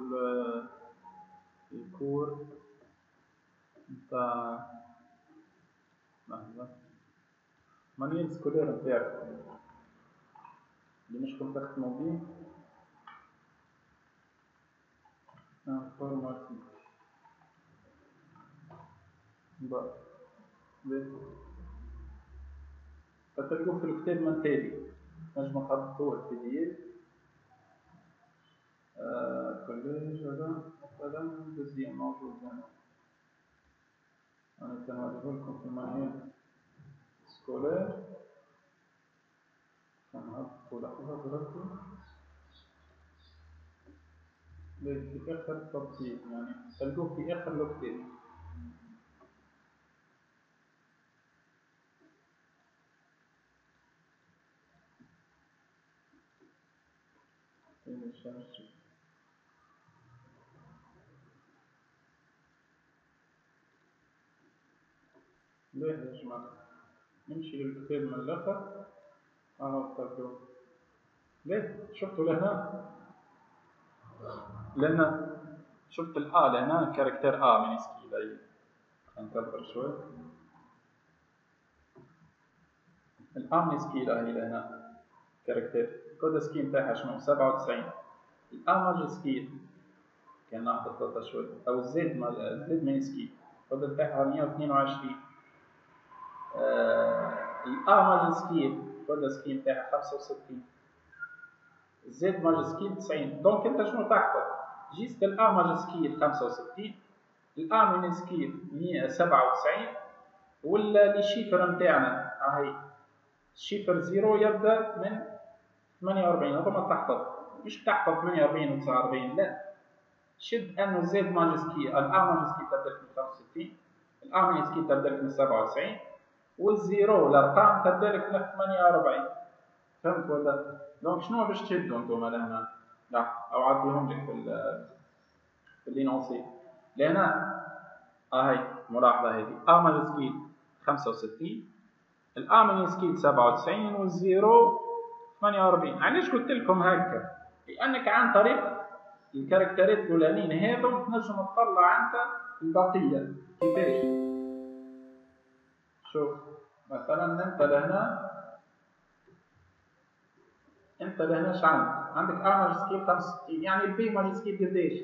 الكور نتاع لحظة مانيال سكولير نتاعكم اللي مشكم تخدموا بيه. انفورماتيك بقى فتلقوا في الكتاب من تالي نجم تحطوه البي دي اف كوليج هذا مثلا دوزيام موجود هنا. أنا سنوريه لكم في المانيال سكولير. سنحطوا لحظة بركي في آخر الترتيب يعني تلقوه في آخر الكتاب. ليه يا جماعة نمشي للكتاب من الآخر أهو تلقوه. ليه شفتوا لهنا لأن شفت الآ لهنا كاركتير آ من سكيل أي نكبر شوي الآ من سكيل أهي لهنا كاركتير كود سكيل نتاعها شنو سبعة وتسعين. الآ ماج سكيل كان نهبط ثلاثة شوي أو الزد مال الزد من سكيل كود نتاعها مية واثنين وعشرين. آه الآ ماج سكيل كود سكيل نتاعها خمسة وستين. الزد ماج سكيل تسعين. دونك أنت شنو تحفظ؟ جيست الآ ماج سكيل خمسة وستين، الآ من سكيل مية سبعة وتسعين، ولا لي شيفر نتاعنا هاي الشيفر زيرو يبدا من ثمانية وأربعين. هذا ما تحفظ مش تحفظ ثمانية وأربعين و تسعة وأربعين لا شد انه زد ماج سكيل الآ ماج سكيل تبدا لك من خمسة وستين، الآ من سكيل تبدا لك من سبعة وتسعين، والزيرو الارقام تبدا لك من ثمانية وأربعين. فهمت ولا؟ دونك شنو باش تشدوا انتم لهنا؟ لا او عطيهم لك في في اللينونسي لهنا هاي ملاحظه هذه آ ماج سكيل خمسة وستين، الآ من سكيل سبعة وتسعين، والزيرو ثمانية وأربعين. علاش قلت لكم هكا؟ لانك عن طريق الكاركترات الاولانيين هذو تنجم تطلع انت البقيه كيفاش. شوف مثلا انت لهنا انت لهنا اش عندك؟ عندك آ ماج سكيل خمسة وستين يعني البي ماج سكيل قداش؟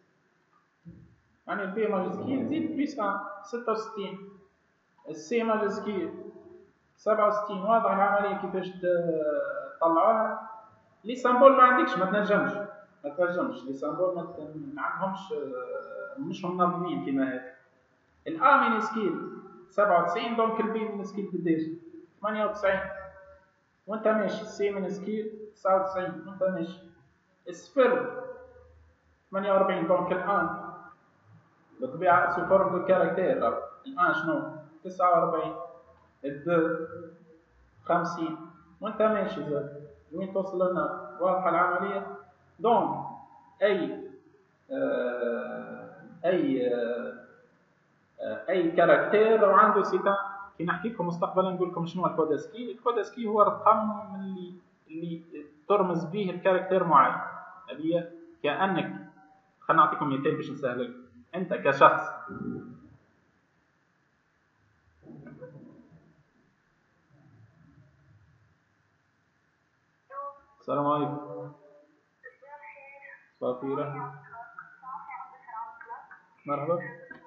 يعني البي ماج سكيل زيد بليس واحد ستة وستين، السي ماج سكيل سبعة وستين. واضح العمليه كيفاش تطلعوها. لي سامبول ما عندكش ما تنجمش ما تنجمش لي سامبول ما عندهمش مش منظمين كيما هذا. الآ من سكيل سبعة وتسعين دونك البي من سكيل قداش؟ ثمانية وتسعين وانت ماشي. السي من سكيل تسعة وتسعين وانت ماشي. الصفر ثمانية وأربعين دونك الآن بطبيعة سو فورم دو كاركتير. الآن شنو؟ تسعة وأربعين، الدو خمسين، وانت ماشي زاد وين توصل لنا. واضحة العملية؟ دونك أي آه أي آه أي كاركتير لو عنده سيتا، كي نحكي لكم مستقبلا نقول لكم شنو الكوداسكي. الكوداسكي هو رقم اللي اللي ترمز به الكاركتير معين. هذه كأنك، خلينا نعطيكم مثال باش نسهل لكم. أنت كشخص السلام عليكم. صافيرة مرحبا.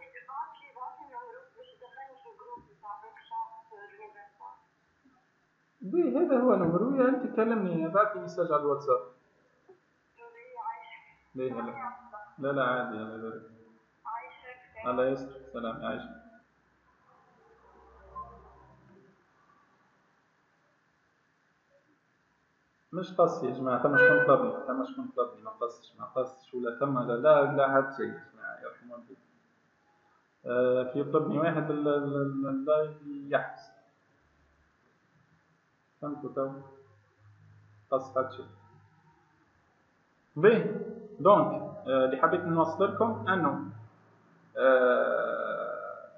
بي هذا هو نمرو، أنت كلمني بعث لي مساج على الواتساب. بي هلا. لا لا عادي. الله يبارك. الله يستر. سلام عايشة. مش قصي يا جماعة، ثم شكون طلبني، ثم شكون طلبني، ما قصش ما قصش ولا ثم لا لا لا حد شيء يا جماعة يرحم والديك. آه كي يطلبني واحد لا يحبس. فهمتوا تو؟ قص حد شيء. باهي دونك آه اللي حبيت نوصل لكم انه آه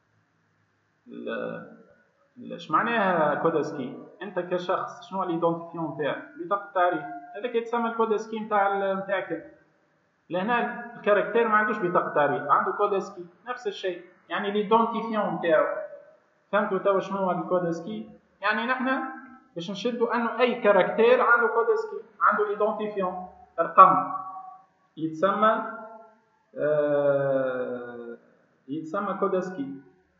ايش معناها كوداسكي. انت كشخص شنو الايدونتيفيون نتاعك؟ بطاقه التعريف. هذاك يتسمى الكوداسكي نتاع نتاعك. لهنا الكاركتير ما عندوش بطاقه تعريف، عنده كوداسكي نفس الشيء، يعني ليدونتيفيون نتاعو. فهمتوا توا شنو هو الكوداسكي؟ يعني نحن باش نشدوا انه اي كاركتير عنده كوداسكي، عنده ايدونتيفيون رقم يتسمى آه يتسمى كوداسكي.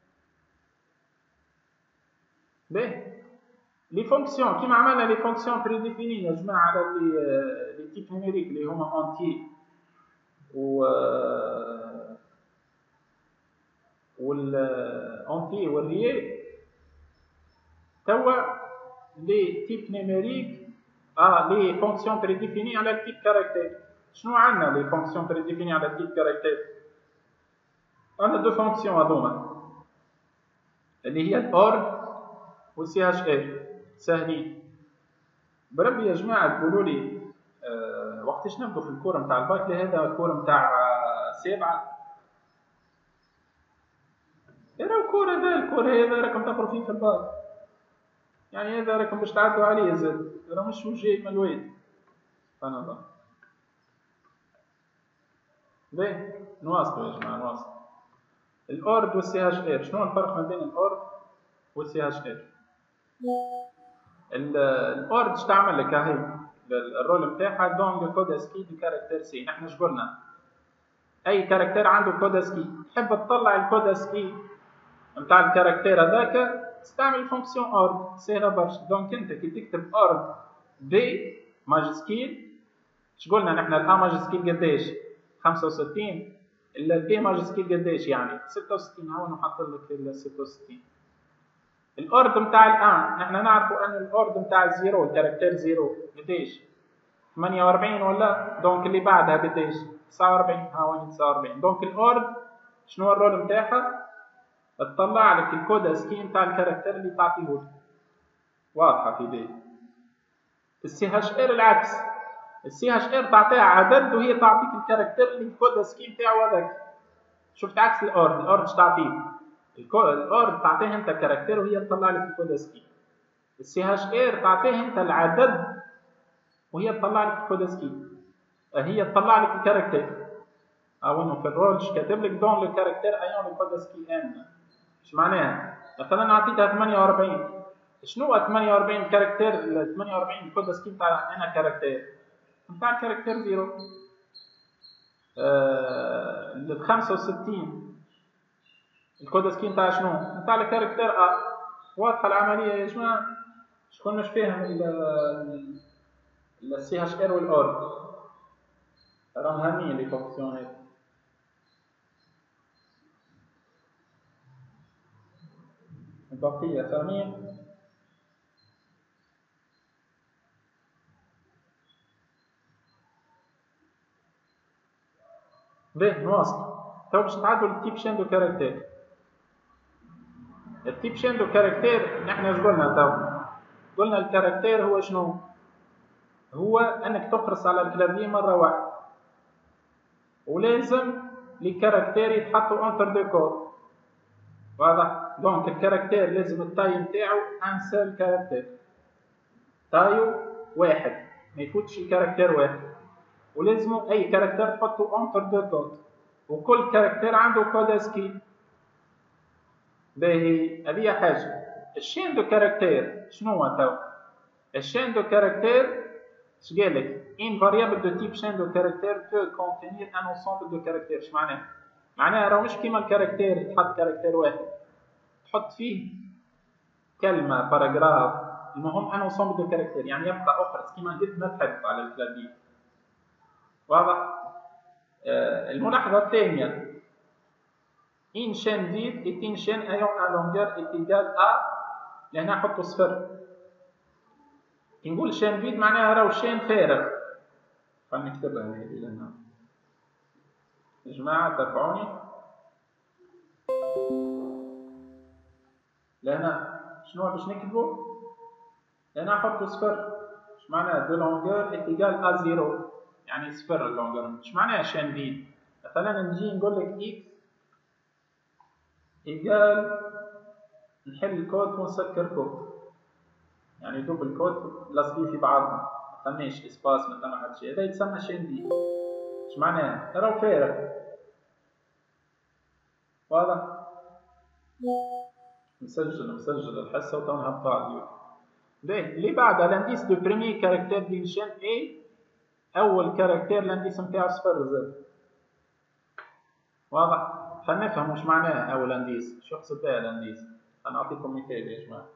باهي لي فونكسيون كيما عملنا لي فونكسيون بريديفيني يا جماعه على لي لي تيب نيميريك اللي هما اونتي و والانتي والريال. توا لي تيب نيميريك اه لي فونكسيون بريديفيني على التيب كاركتير. شنو عندنا لي فونكسيون بريديفيني على التيب كاركتير؟ عندنا دو فونكسيون هذوما اللي هي الاورد والسي اش ار. ساهلين بربي يا جماعه تقولوا لي أه وقتاش نبدو في الكور نتاع الباك. هذا الكور نتاع سبعة. راه الكور هذا الكور هذا راكم تقروا فيه في الباك، يعني هذا راكم باش تعدوا عليه زاد، راه مش وجاي من الواد. سبحان الله. باهي نواصلوا يا جماعه نواصلوا. الاورد والسي اش ار. شنو الفرق ما بين الاورد والسي اش ار؟ الاورد اش تعمل لك هاي الرول نتاعها دونج كوداسكي دو كاركتير سي. نحن اش قلنا؟ اي كاركتير عنده كوداسكي، تحب تطلع الكوداسكي نتاع الكاركتير هذاك تستعمل فونكسيون اورد. سهله برشا. دونك انت كي تكتب اورد بي ماجسكيل، اش قلنا نحن؟ الأ ماجسكيل قداش؟ خمسة وستين. البي ماجسكيل قداش يعني؟ ستة وستين. هون نحط لك ال ستة وستين. الاورد نتاع الان نحن نعرفوا ان الاورد نتاع الزيرو الكاركتير زيرو قداش؟ ثمانية وأربعين ولا؟ دونك اللي بعدها قداش؟ تسعة وأربعين. ها وين تسعة وأربعين. دونك الاورد شنو الرول نتاعها؟ تطلع لك الكوداسكي نتاع الكاركتير اللي تعطيه لك. واضحه في بالي. السي هاش ار العكس. السي هاش ار تعطيها عدد وهي تعطيك الكاركتير اللي الكوداسكي نتاعو هذاك. شفت عكس الاورد. الاورد اش تعطيه؟ الاورد تعطيه انت الكاركتير وهي تطلع لك الكوداسكي. السي هاش ار تعطيه انت العدد وهي تطلع لك الكوداسكي. هي تطلع لك الكاركتير. او في الرول كاتب لك دون لو كاركتير ايون لو كوداسكي ان. اش معناها؟ مثلا اعطيتها ثمانية وأربعين. شنو هو ثمانية وأربعين كاركتير؟ ثمانية وأربعين الكوداسكي نتاع انا كاركتير نتاع الكاركتير زيرو. آه ال خمسة وستين الكوداسكي نتاع شنو؟ نتاع الكاركتير ا. واضحه العمليه يا جماعه؟ شكون مش فاهم السي هاش ار والاورد؟ راهم هامين لي فونكسيون هذي. البقيه فاهمين؟ باهي نواصل. تو باش نتعدوا للتيب شين دو كاركتير. التيب شين دو كاركتير نحن اش قلنا تو؟ قلنا الكاركتير هو شنو؟ هو انك تقرص على الكلافيي مره واحده، ولازم لي كاركتير يتحطوا انتر دو كود. واضح؟ دونك الكاركتير لازم التاي نتاعو ان سيل كاركتير، تايو واحد، ما يفوتش الكاركتير واحد، ولازم اي كاركتير تحطه انتر دو كود، وكل كاركتير عنده كود اسكي. باهي هذه حاجه. الشين دو كاركتير شنو هو تو؟ الشين دو كاركتير اش قال لك؟ ان فاريابل دو تيب شين دو كاركتير بو كونتينير ان انسومبل دو كاركتير. اش معناه؟ معناها راه مش كيما الكاركتير تحط كاركتير واحد تحط فيه كلمه باراجراف، المهم ان انسومبل دو كاركتير، يعني يبقى اخرس كيما قلت ما تحب على الكلافي. واضح؟ آه الملاحظه الثانيه، ان شين فيد ايت ان شين ايون ا لونغور ايت ايكال ا، لهنا نحطوا صفر. كي نقول شين فيد معناها راهو شين فارغ. خلينا نكتبها هذه لهنا يا جماعه تابعوني. لهنا شنو باش نكتبوا؟ لهنا نحطوا صفر. اش معناها دو لونغور ايت ايكال ا زيرو، يعني صفر اللونغور. اش معناها شين فيد؟ مثلا نجي نقول لك اكس ايكال، نحل الكود ونسكر كود، يعني دوب الكود لاصقين في بعضهم، ما ثماش اسباس، ما ثم حتى شيء، هذا يتسمى شين فيد. اش معناه؟ راهو فارغ. واضح؟ مسجل مسجل الحصه وتو نهبطوا على اليوتيوب. باهي اللي بعدها لانديس دو بريمي كاركتير دين شين اي، اول كاركتير لانديس نتاعو صفر زاد. واضح؟ خلينا نفهم واش معناها اول لانديس، شو يقصد بها لانديس. انا اعطيكم مثال يا جماعه.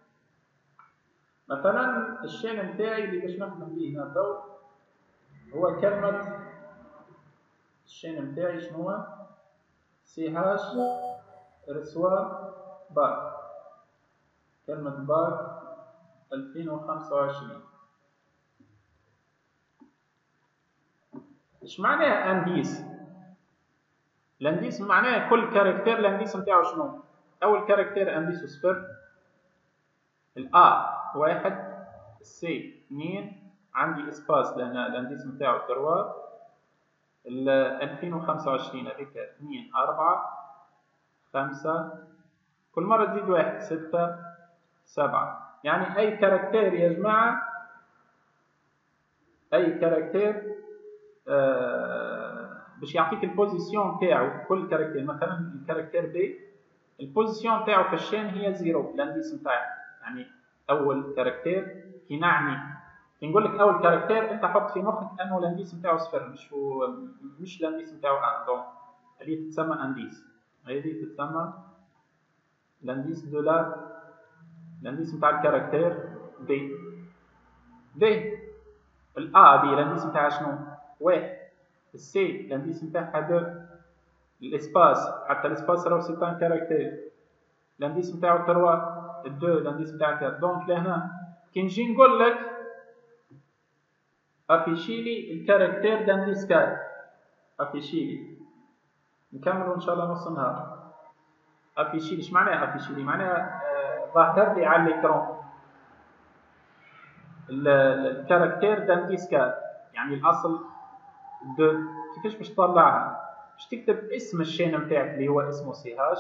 مثلا الشين نتاعي اللي باش نخدم به هنا تو هو كلمه، الشين نتاعي شنو هو؟ سي هاش رسوا باك، كلمة باك ألفين وخمسة وعشرين. ايش معناها انديس؟ الانديس معناها كل كاركتير الانديس نتاعو شنو؟ اول كاركتير انديسو صفر، الأ واحد، السي اثنين، عندي اسباس لهنا الانديس نتاعو تروا، ال ألفين وخمسة وعشرين هذيك اثنين أربعة خمسة، كل مرة تزيد واحد ستة سبعة. يعني أي كاركتير يا جماعة، أي كاركتير آه باش يعطيك البوزيسيون تاعو، كل كاركتير. مثلا الكاركتير بي البوزيسيون تاعو في الشين هي زيرو، الانديس نتاعو. يعني أول كاركتير كي نعني كي نقول لك أول كاركتير أنت حط في مخك أنه الانديس نتاعو صفر، مش هو مش الانديس نتاعو واحد. دونك هذه تتسمى انديس، هذه تتسمى الانديس دو لا، الانديس نتاع الكاركتير بي. بي الأ دي الانديس نتاعها شنو؟ واحد. السي الانديس نتاعها دو. الاسباس حتى الاسباس راهو سي ان كاركتير، الانديس نتاعو تروا. الدو الانديس نتاعها كات. دونك لهنا كي نجي نقول لك افيشي لي الكاركتير دانديس كات، افيشي لي، نكملوا ان شاء الله نص النهار. افيشي لي ايش معناها؟ افيشي لي معناها آه ظهر لي على الاكرون الكاركتير دانديس كات، يعني الاصل دو. كيفاش باش تطلعها؟ باش تكتب اسم الشين نتاعك اللي هو اسمه سي هاش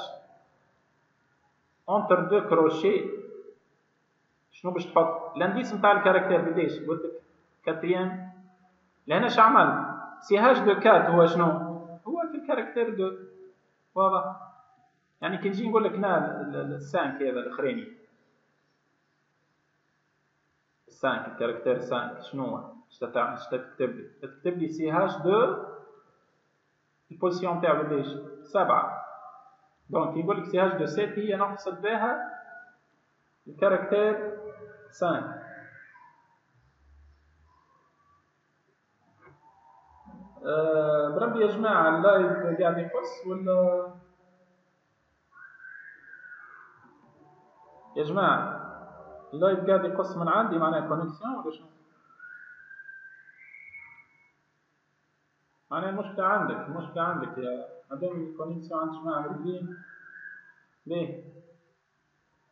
انتر دو كروشي. شنو باش تحط؟ الانديس نتاع الكاركتير قداش؟ قلت لك كاتريام. لهنا اش عمل؟ سي هاش دو كات هو شنو؟ هو في الكاركتير دو. واضح؟ يعني كي نجي نقول لك هنا السانك هذا الاخراني، السانك الكاركتير سانك شنو هو؟ اش تكتب لي؟ تكتب لي سي هاش دو البوزيسيون تاعو قداش؟ سبعة. دونك يقول لك سي هاش دو سبعة هي نقصد بها الكاركتير خمسة. أه بربي يا جماعة اللايف قاعد يقص ولا يا جماعة اللايف قاعد يقص من عندي معناها كونيكسيون ولا شنو؟ معناها المشكلة عندك، المشكلة عندك يا مادام الكونيكسيون عند جماعة مريضين. ليه؟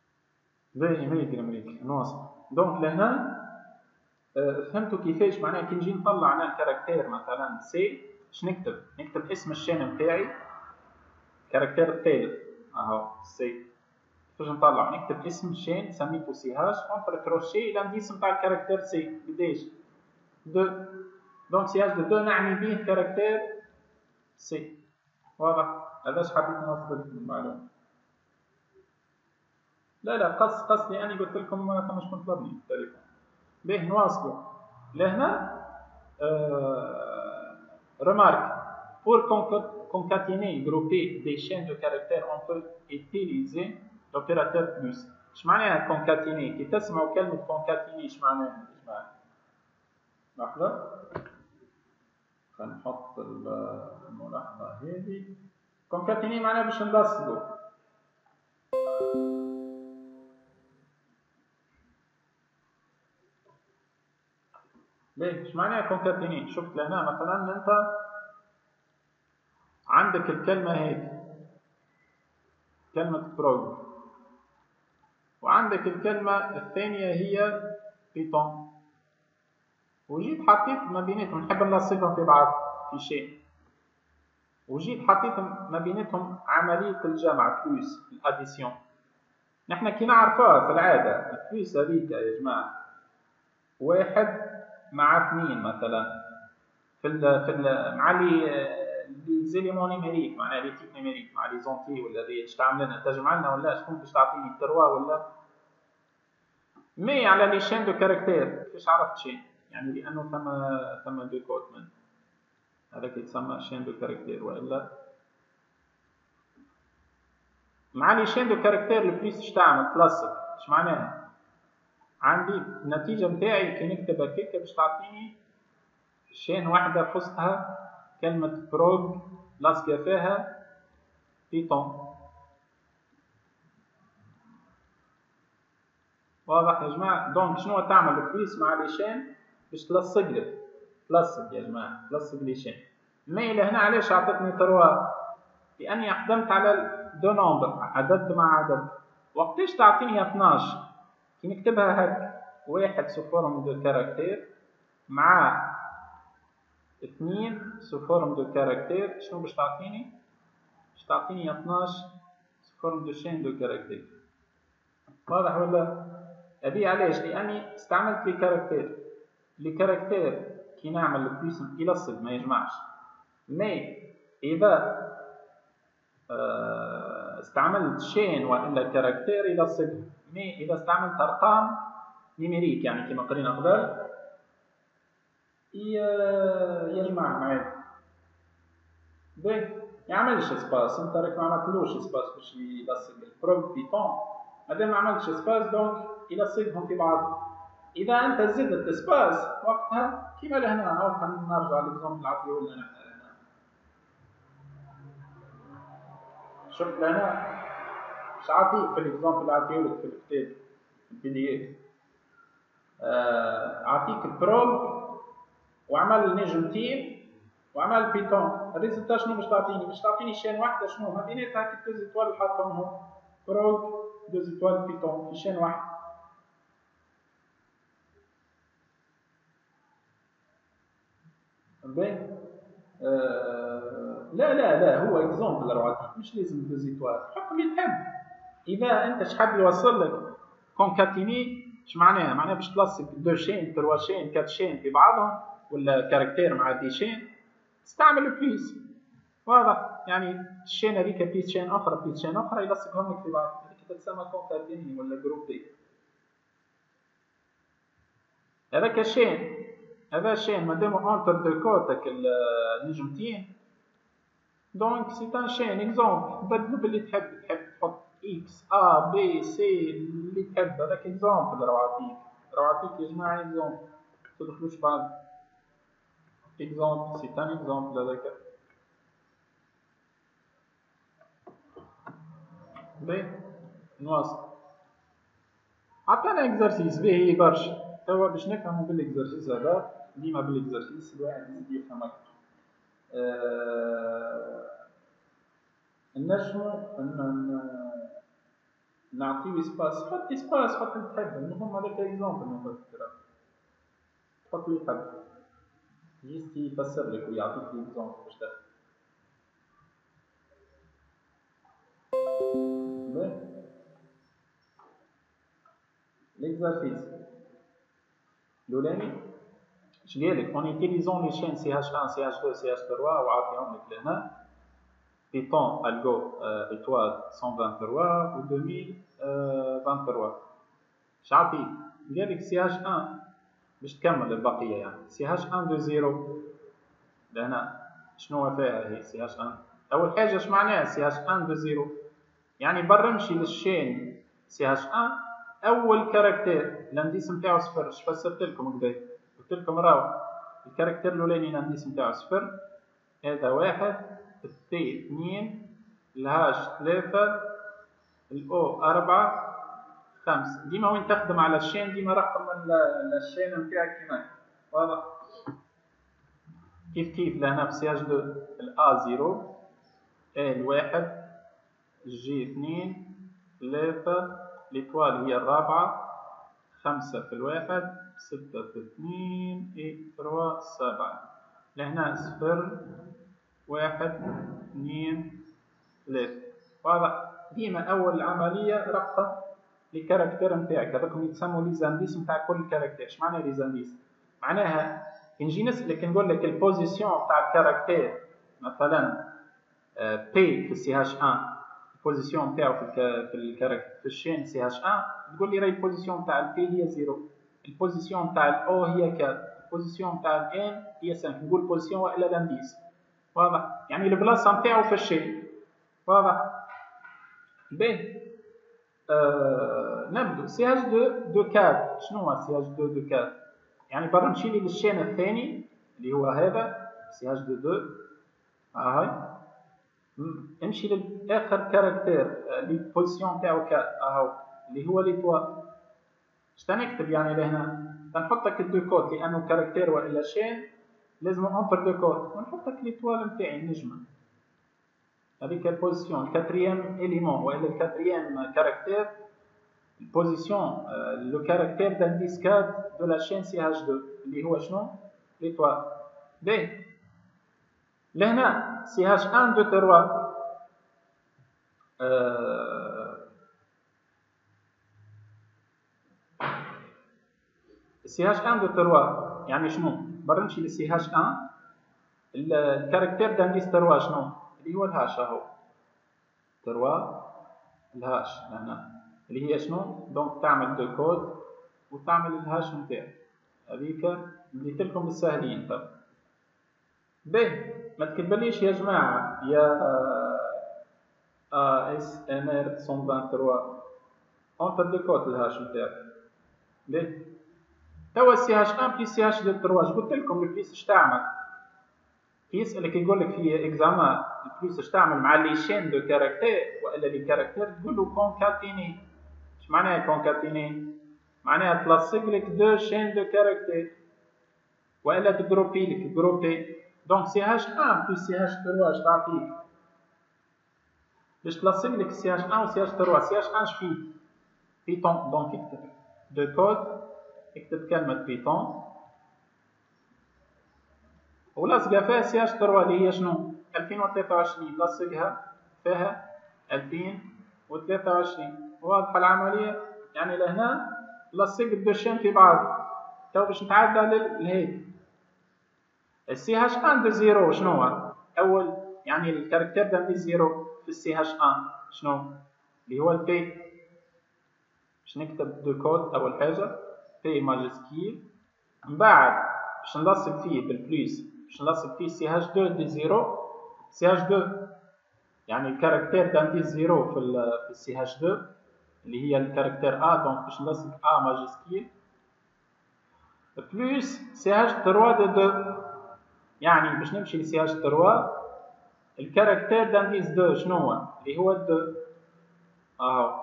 باهي مليك مليك نواصل. دونك لهنا أه فهمتوا كيفاش معناها كي نجي نطلع انا الكاركتير مثلا سي اش نكتب؟ نكتب اسم الشين نتاعي الكاركتير الثالث اهو سي. كيفاش نطلع؟ نكتب اسم الشين سميتو سي هاش اونتر كروشي الانديس نتاع الكاركتير سي قداش؟ دو. دونك سي هاش دو دو نعني به الكاركتير سي. واضح؟ هذاش حبيت نوصل لكم المعلومة. لا لا قص قص لاني قلت لكم فما شكون طلبني التليفون. باهي نواصلوا لهنا. Euh, remarque, pour concaténer, grouper des chaînes de caractères, on peut utiliser l'opérateur plus. ايش معناها concaténer؟ كي تسمعوا كلمة concaténer ايش معناها؟ ايش معناها؟ لحظة خلينا نحط الملاحظة هذه. concaténer معناها باش نلصقوا. ليه؟ ايش معناها concaténer؟ شفت لهنا مثلا انت عندك الكلمة هيك كلمة بروج، وعندك الكلمة الثانية هي بيتون، وجيت حطيت ما بيناتهم نحب نلصقهم في بعض في شيء، وجيت حطيت ما بيناتهم عملية الجمع بلوس الاديسيون. نحن كي نعرفوها في العادة البلوس هذيك يا جماعة واحد مع اثنين مثلا في ال في ال مع لي لي زيليمون نيميريك معناها لي تيب نيميريك مع لي زونتي ولا اللي تعمل لنا تجمع لنا ولا شكون باش تعطيني تروا ولا مي على لي شين دو كاركتير. كيفاش عرفت شين؟ يعني لانه ثم ثم دو كود هذاك يتسمى شين دو كاركتير، والا مع لي شين دو كاركتير البليس اش تعمل؟ تلصق. اش معناها؟ عندي النتيجه نتاعي كي نكتب هكاك باش تعطيني شين واحده في وسطها كلمه بروج لاصقه فيها بيتون. واضح يا جماعه؟ دونك شنو تعمل البليس مع لي شين؟ باش تلصق لك تلصق يا جماعه تلصق لي شين. مي لهنا علاش عطتني تروا؟ لاني خدمت على دو نومبر عدد مع عدد. وقتاش تعطيني اثناش كي نكتبها هك واحد سو فورم دو كاركتير مع اثنين سو فورم دو كاركتير شنو باش تعطيني؟ باش تعطيني اثناش سو فورم دو شين دو كاركتير. واضح ولا؟ هذه علاش؟ لاني استعملت لي كاركتير لي كاركتير كي نعمل البليس يلصق ما يجمعش. مي اذا استعملت شين والا كاركتير يلصق. مي اذا استعملت ارقام نيميريك يعني كما قرينا قبل يجمع معايا. باهي يعملش اسباس، انت راك ما عملتلوش اسباس باش يلصق البروج بيتون هذا ما عملش اسباس دونك يلصقهم في بعض. اذا انت زدت اسباس وقتها كيما لهنا او خلينا نرجع للزوم اللي عطيوه لنا هنا. شفت لهنا اش عطيك في الاكزامبل اللي عطيولك في الكتاب البي دي اف؟ اعطيك البروج وعمل نجمتين وعمل بيتون. الريزلتا شنو باش تعطيني؟ باش تعطيني شين واحده شنو ما بيناتها هاك دو زيتوال حاطهم هون بروج دو زيتوال بيتون في شين واحد. باهي آه لا لا لا هو اكزامبل راه مش لازم دو زيتوال حط اللي تحب. اذا انت شحال يوصل لك كونكاتيني اش معناها؟ معناها باش تلصق دو شين تروا شين كات شين في بعضهم ولا كاركتير مع دي شين تستعمل بليس. واضح؟ يعني الشين هذيك بليس شين اخرى بليس شين اخرى يلصقهم لك في بعض هذيك تتسمى كونكاتيني ولا جروبي. هذاك الشين هذا الشين مادامو اونتر دو كوتك النجمتين دونك سي ان شين اكزومبل بدلو باللي تحب. تحب تحط اكس ا بي سي اللي تحب. هذاك اكزومبل راه عطيك راه عطيك يا جماعه اكزومبل تدخلوش بعض اكزومبل سي ان اكزومبل هذاك. باهي نواصل. عطانا اكزرسيس باهي برشا توا باش نفهمو بالاكزرسيس هذا. ديما بالاكزرسيس الواحد يزيد يفهم اكثر. أه... نجمو نعطيه اسباس، حط اسباس، حط اللي تحب، المهم هذاك اكزومبل من الفكرة، حط اللي تحب، جيست يفسر لك ويعطيك اكزومبل باش تاخذ. l'exercice الاولاني اش قالك اون utilisant les chaînes سي إتش واحد سي إتش اثنين سي إتش ثلاثة وعاطيهم لك لهنا بيتون الجو ايتوال مية وثلاثة وعشرين و ألفين واثنين وعشرين. اش عطيك؟ قالك سي إتش واحد باش تكمل البقيه، يعني سي إتش واحد دو زيرو لهنا شنو فيها هي سي إتش واحد؟ اول حاجه اش معناها سي إتش واحد دو زيرو؟ يعني برمشي للشين سي إتش واحد اول كاركتير الانديس نتاعو صفر. اش فسرت لكم قبل؟ قلت لكم راهو الكاركتير الاولاني الانديس نتاعو صفر، هذا واحد، التي اثنين، الهاش ثلاثة، الاو أربعة، خمسة. ديما وين تخدم على الشين ديما رقم الشين نتاعك كيما واضح. كيف كيف لهنا في سي إتش اثنين الأ صفر، ال واحد، جي اثنين، ثلاثة، الإيطوال هي الرابعة، خمسة في الواحد، ستة في اثنين، إي ثلاثة، سبعة. لهنا صفر، واحد، اثنين، ثلاثة. واضح. ديما أول عملية رقم الكاركتير نتاعك، هذوكم يتسموا لي زانديس نتاع كل كاركتير. اش معناها لي زانديس؟ معناها كي نجي نسألك نقول لك البوزيسيون تاع الكاركتير، مثلا بي في السي إتش واحد البوزيسيون نتاعو في في الكاركتير في الشين سي إتش واحد، تقول لي راهي البوزيسيون تاع البي هي صفر، البوزيسيون تاع الاو هي أربعة، البوزيسيون تاع الان هي خمسة. نقول بوزيسيون والا لانديس. واضح. يعني البلاصه نتاعو في الشين. واضح. باهي. آه نبدو سي إتش اثنين دو أربعة. شنو هو سي إتش اثنين دو أربعة؟ يعني برا نمشي لي للشين الثاني اللي هو هذا سي إتش اثنين، ها هاي امشي للاخر كاركتير اللي البوزيسيون تاعو أربعة اهو اللي هو ليتوال. اش نكتب يعني لهنا؟ نحط لك الدو كود لانه كاركتير والا شين لازم اونتر دو كود، ونحط لك ليتوال نتاعي النجمه. هذيك البوزيسيون الكاتريام اليمون والا الكاتريام كاركتير، البوزيسيون لو كاركتير d'indice quatre de la chaîne سي إتش اثنين اللي هو شنو؟ ليتوال. باهي. لهنا سي إتش واحد دو ثلاثة سي إتش واحد دو ثلاثة يعني شنو؟ برا نمشي لسي إتش واحد الكاركتير d'indice ثلاثة شنو؟ اللي هو الهاش اهو ثلاثة الهاش لهنا اللي هي شنو؟ دونك تعمل دو كود وتعمل الهاش نتاعك. هذيك بديت لكم بالساهلين. طب باهي. ما تكتبليش يا جماعه يا ا اس ان ار مئتين وثلاثة وعشرين اونتر دو كود الهاش نتاعك. باهي. توا سي إتش واحد بليس سي إتش ثلاثة قلت لكم البليس اش تعمل؟ كي يسألك يقول لك في اكزامان البليس اش تعمل مع لي شين دو كاركتير والا لي كاركتير، تقول له كونكاتيني. اش معناها كونكاتيني؟ معناها تلصق لك دو شين دو كاركتير والا تجروبي لك جروبي. دونك سي إتش واحد بليس سي إتش ثلاثة اش تعطيك؟ باش تلصق لك سي إتش واحد و سي إتش ثلاثة. سي إتش واحد اش فيه؟ بيتون. دونك اكتب دو كود، اكتب كلمة بيتون ولصقها فيها سي إتش ثلاثة اللي هي شنو؟ ألفين وثلاثة وعشرين. لصقها فيها ألفين وثلاثة وعشرين. واضحة العملية؟ يعني لهنا لصق الدوشين في بعض. تو باش نتعدى لهيك السي إتش واحد دو زيرو شنو هو؟ أول يعني الكاركتير داندي زيرو في السي إتش واحد شنو؟ اللي هو البي. باش نكتب دو كود أول حاجة بي ماجسكيل، من بعد باش نلصق فيه بالبليس باش نلصق فيه سي إتش اثنين دي زيرو. سي إتش اثنين يعني الكاركتير داندي زيرو في السي إتش اثنين اللي هي الكاركتير ا، دونك باش نلصق ا ماجسكيل بلس سي إتش ثلاثة دو اثنين. يعني باش نمشي لسي إتش ثلاثة الكاركتير دانديس اثنين شنو هو؟ اللي هو اثنين اهو.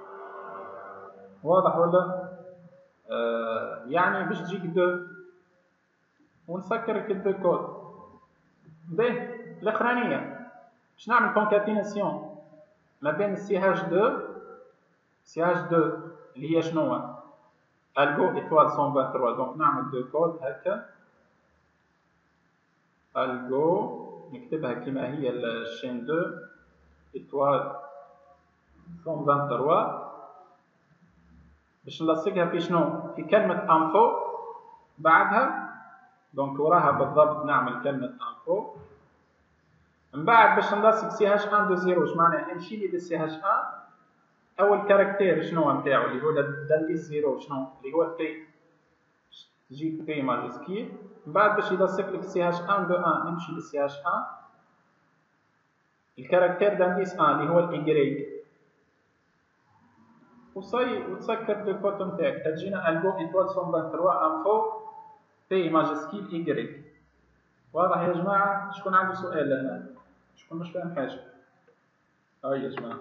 واضح ولا؟ آه يعني باش تجيك اثنين ونسكر الدو كود. باهي الاخرانيه باش نعمل كونكاتيناسيون ما بين السي هاش دو سي هاش دو اللي هي شنو الجو ايطوال مية وثلاثة وعشرين. دونك نعمل دو كود هكا الجو نكتبها كما هي الشين دو ايطوال مية وثلاثة وعشرين باش نلصقها في شنو في كلمة انفو بعدها. دونك وراها بالضبط نعمل كلمة انفو. من بعد باش نلصق سي هاش واحد دو صفر واش معناها نمشي لي للسي هاش واحد اول كاركتير شنو نتاعو اللي هو دانديس صفر شنو اللي هو البي تجي بي ماجسكيل. من بعد باش يلصق لك سي هاش واحد دو واحد نمشي للسي هاش واحد الكاركتير دانديس واحد اللي هو الايغريك وصاي وتسكر دو كود نتاعك تجينا الجو ايطوال مية وثلاثة وعشرين انفو بي ماجسكيل ايغريك. واضح يا جماعه؟ شكون عنده سؤال هنا؟ شكون مش فاهم حاجه؟ هاي يا جماعه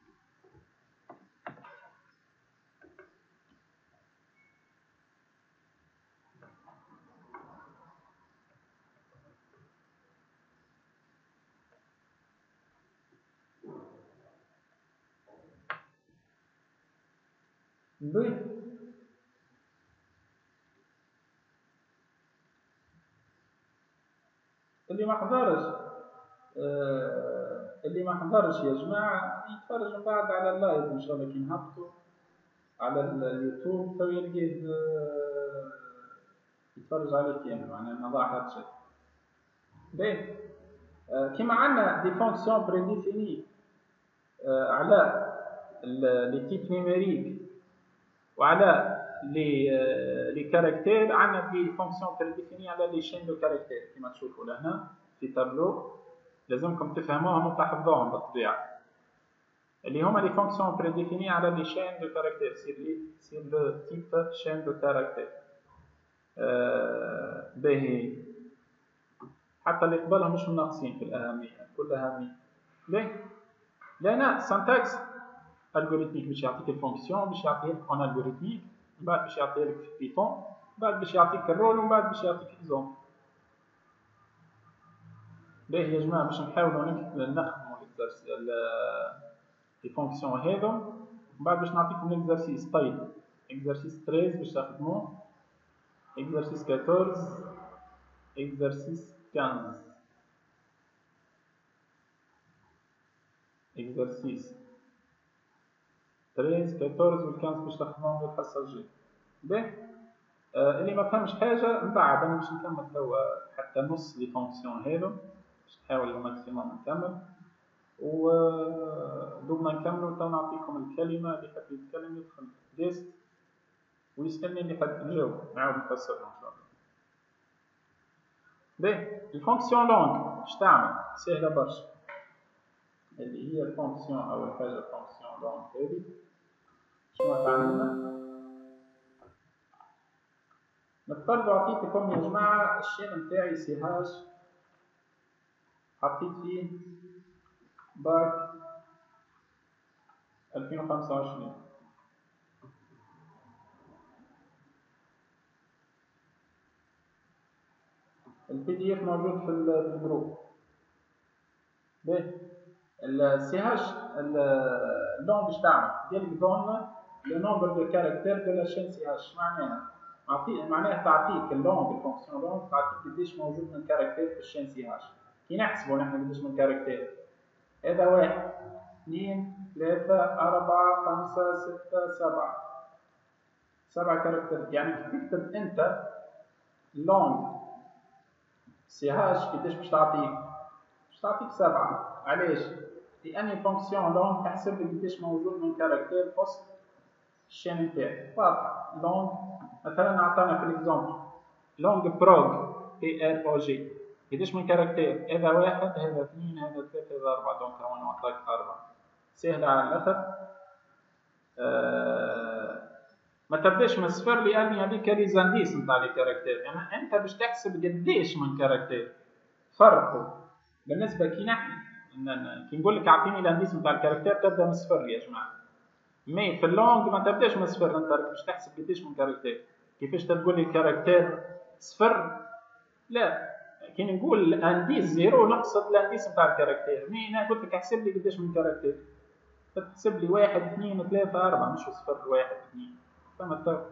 بي اللي ما حضرش آه اللي ما حضرش يا جماعه يتفرج من بعد على اللايف ان شاء الله كي نهبطوا على اليوتيوب تو يلقى آه يتفرج عليه كامل معناها ما ضاع شيء. باهي آه كيما عندنا دي فونكسيون بريديفيني آه على لي تيب نيميريك وعلى لي لي كاركتير عندنا دي فونكسيون بريديفيني على لي شين دو كاركتير كيما تشوفوا لهنا في تابلو لازمكم تفهموهم وتحفظوهم بالطبيعه اللي هما لي فونكسيون بريديفيني على لي شين دو كاركتير سير لي سير لو تيب شين دو كاركتير. آه باهي حتى اللي قبلهم مش ناقصين في الاهميه كل اهميه. باهي لان سانتاكس الجوريثميك باش يعطيك الفونكسيون باش يعطيها لك اون الجوريثميك من بعد باش يعطيها لك في بيتون من بعد باش يعطيك الرول ومن بعد باش يعطيك اكزومبل. باهي يا جماعه باش نحاولوا نخدموا لي فونكسيون هذو من بعد باش نعطيكم ليكزارسيس. طيب اكزارسيس ثلاثة باش تخدموه اكزارسيس أربعطاش اكزارسيس خمسطاش اكزارسيس ثلاثة أربعطاش و خمسطاش باش تخدموهم الحصه الجايه. باهي آه اللي ما فهمش حاجه من بعد انا باش نكمل توا حتى نص لي فونكسيون هذو باش نحاول الماكسيموم نكمل و دوب ما نكملوا تو نعطيكم الكلمه اللي حاب يتكلم يدخل ليست ويسالني اللي حاب نجاوب نعاود نفسرها ان شاء الله. باهي الفونكسيون لونغ اش تعمل؟ سهله برشا اللي هي الفونكسيون اول حاجه الفونكسيون لونغ هذه شنو تعمل لنا؟ نفترضوا عطيتكم يا جماعه الشين نتاعي سي هاش حطيت فيه باك ألفين وخمسة وعشرين البي دي اف موجود في الجروب. باهي السي هاش اللون باش تعمل ديالك ضمن لو نومبر دو كاركتير دو لا شين سي هاش معناها معناها تعطيك اللونغ الفونكسيون لونغ تعطيك قداش موجود من كاركتير في الشين سي هاش. كي نحسبوا نحن قداش من كاركتير هذا واحد اثنين ثلاثة أربعة خمسة ستة سبعة سبعة كاركتير يعني تكتب أنت لونغ سي هاش قداش باش تعطيك؟ باش تعطيك سبعة. علاش؟ لأن فونكسيون لونغ تحسب لك قداش موجود من كاركتير في وسط الشين نتاعك. واضح لونغ مثلا عطانا في الاكزومبل لونغ بروغ بي ار او جي قداش من كاركتير؟ هذا واحد هذا اثنين هذا ثلاثة هذا أربعة. دونك هون نعطيك أربعة سهلة على الأخر. آه ما تبداش من الصفر لأن هذيك لي زانديس نتاع لي كاركتير يعني أنت باش تحسب قداش من كاركتير. فرقوا بالنسبة كي نحن كي نقول لك أعطيني لانديس نتاع الكاركتير تبدا من الصفر يا جماعة. مي في اللونغ ما تبداش من الصفر انت باش تحسب قداش من كاركتير. كيفاش تقول لي الكاركتير صفر لا، كي نقول انديس زيرو نقصد الانديس نتاع الكاركتير. مي انا قلت لك احسب لي قداش من كاركتير، تحسب لي واحد اثنين ثلاثة أربعة، مش صفر واحد اثنين. فما الفرق؟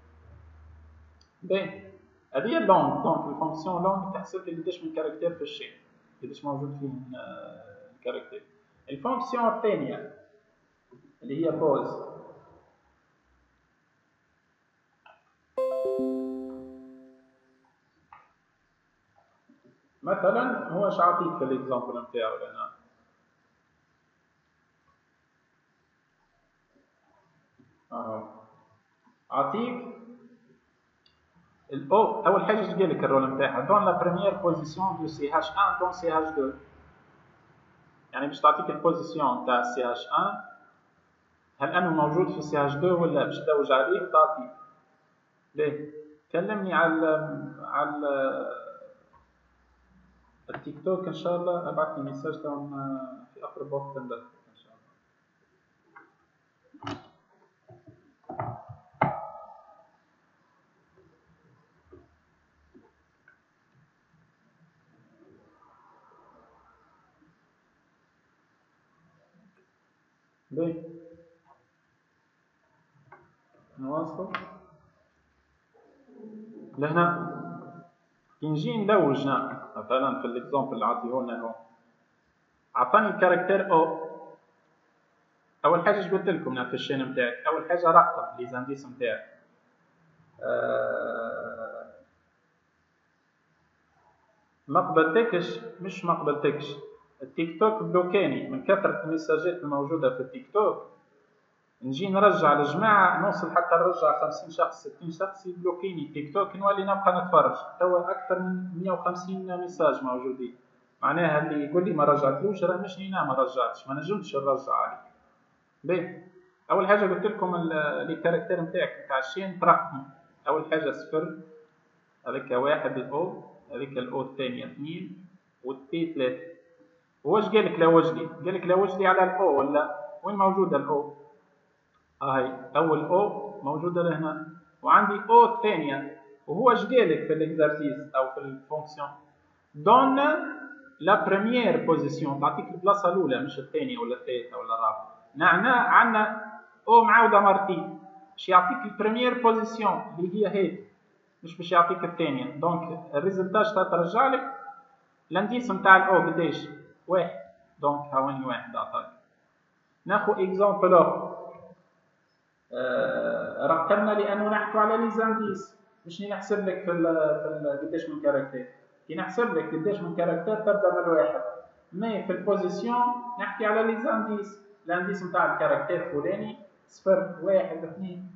باهي، هذه هي اللونج. دونك الفونكسيون لونج تحسب لي قداش من كاركتير في الشيء، قداش موجود فيه الكاركتير. الفونكسيون الثانية اللي هي بوز. مثلا هو اش عطيك في الاكزامبل نتاعو هنا؟ اهو عطيك الاو. اول حاجه اش قال لك الرول نتاعها؟ دون لا بريمير بوزيسيون دو سي هاش واحد دون سي هاش اثنين. يعني باش تعطيك البوزيسيون تاع سي هاش واحد، هل انه موجود في سي هاش اثنين ولا، باش تلوج عليه وتعطيه. ليه؟ كلمني على على التيك توك ان شاء الله، ابعث لي ميساج في اقرب وقت ندخل ان شاء الله. ليه؟ نواصل لهنا. كي نجي نلوج مثلا في الاكزامبل اللي عطيه لنا هو، عطاني الكاركتير او. اول حاجه اش قلت لكم في الشين نتاعك؟ اول حاجه رقم لي زانديس نتاعك. أه ما قبلتكش، مش ما قبلتكش، التيك توك بلوكاني من كثره المساجات الموجوده في التيك توك. نجي نرجع الجماعه، نوصل حتى نرجع خمسين شخص ستين شخص يبلوكيني تيك توك، نولي نبقى نتفرج. توا اكثر من مية وخمسين ميساج موجودين، معناها اللي يقول لي ما رجعتلوش راه مش انا ما رجعتش، ما نجمش نرجع عليه. باهي، اول حاجه قلت لكم لي كاركتير نتاعك نتاع الشين ترقموا. اول حاجه صفر، هذيك واحد الاو، هذيك الاو الثانيه اثنين، والتي ثلاثه. واش قال لك لا وجدي؟ قال لك لا وجدي على الاو ولا وين موجوده الاو؟ هاي اول او موجوده لهنا، وعندي او الثانيه. وهو اش قال لك في الاكزرسيس او في الفونكسيون؟ دون لا بريمير بوزيسيون، تعطيك البلاصه الاولى مش الثانيه ولا الثالثه ولا الرابعه. نعنا عندنا او معاوده مرتين، باش يعطيك البريمير بوزيسيون اللي هي هيك، مش باش يعطيك الثانيه. دونك الريزلتاج ترجع لك الانديس نتاع الاو قداش؟ واحد. دونك هاوني واحد عطاك. ناخذ اكزامبل اخر. أه رقمنا لانه نحكوا على لي زانديس، باش نحسب لك في ال في ال قداش من كاركتير. كي نحسب لك قداش من كاركتير تبدا من الواحد، مي في البوزيسيون نحكي على لي زانديس. الانديس نتاع الكاركتير فلاني صفر واحد اثنين.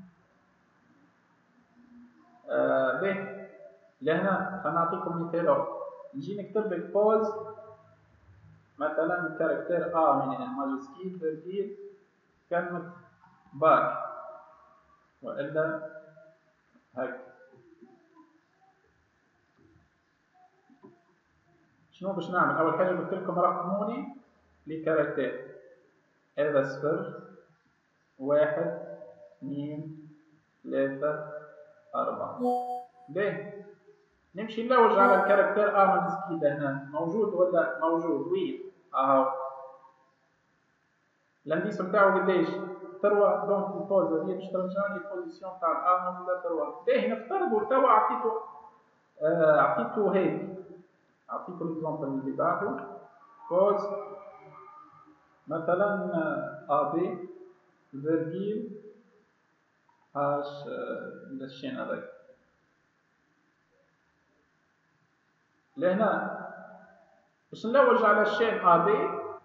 أه باهي، لهنا خلينا مثال اخر. نجي نكتب لك بوز مثلا الكاركتير ا من الماجسكيل فيرجيل كلمه باك، والا هكا. شنو باش نعمل؟ اول حاجه قلت لكم رقموا لي لي كاركتير. هذا صفر واحد اثنين ثلاثة أربعة. باهي، نمشي نلوج على الكاركتير ا ماجسكيل هنا، موجود ولا موجود؟ وي اهو. الانديس نتاعو قداش؟ تروا. دونك البوز هذه باش ترجع لي البوزيسيون تاع الا موجوده تروا. باهي، نفترضوا توا عطيتو آه عطيتو هيك، اعطيكم الاكزامبل اللي بعده. بوز مثلا ا بي فيرجيل هاش الشين هذاك. لهنا باش نلوج على الشين ا بي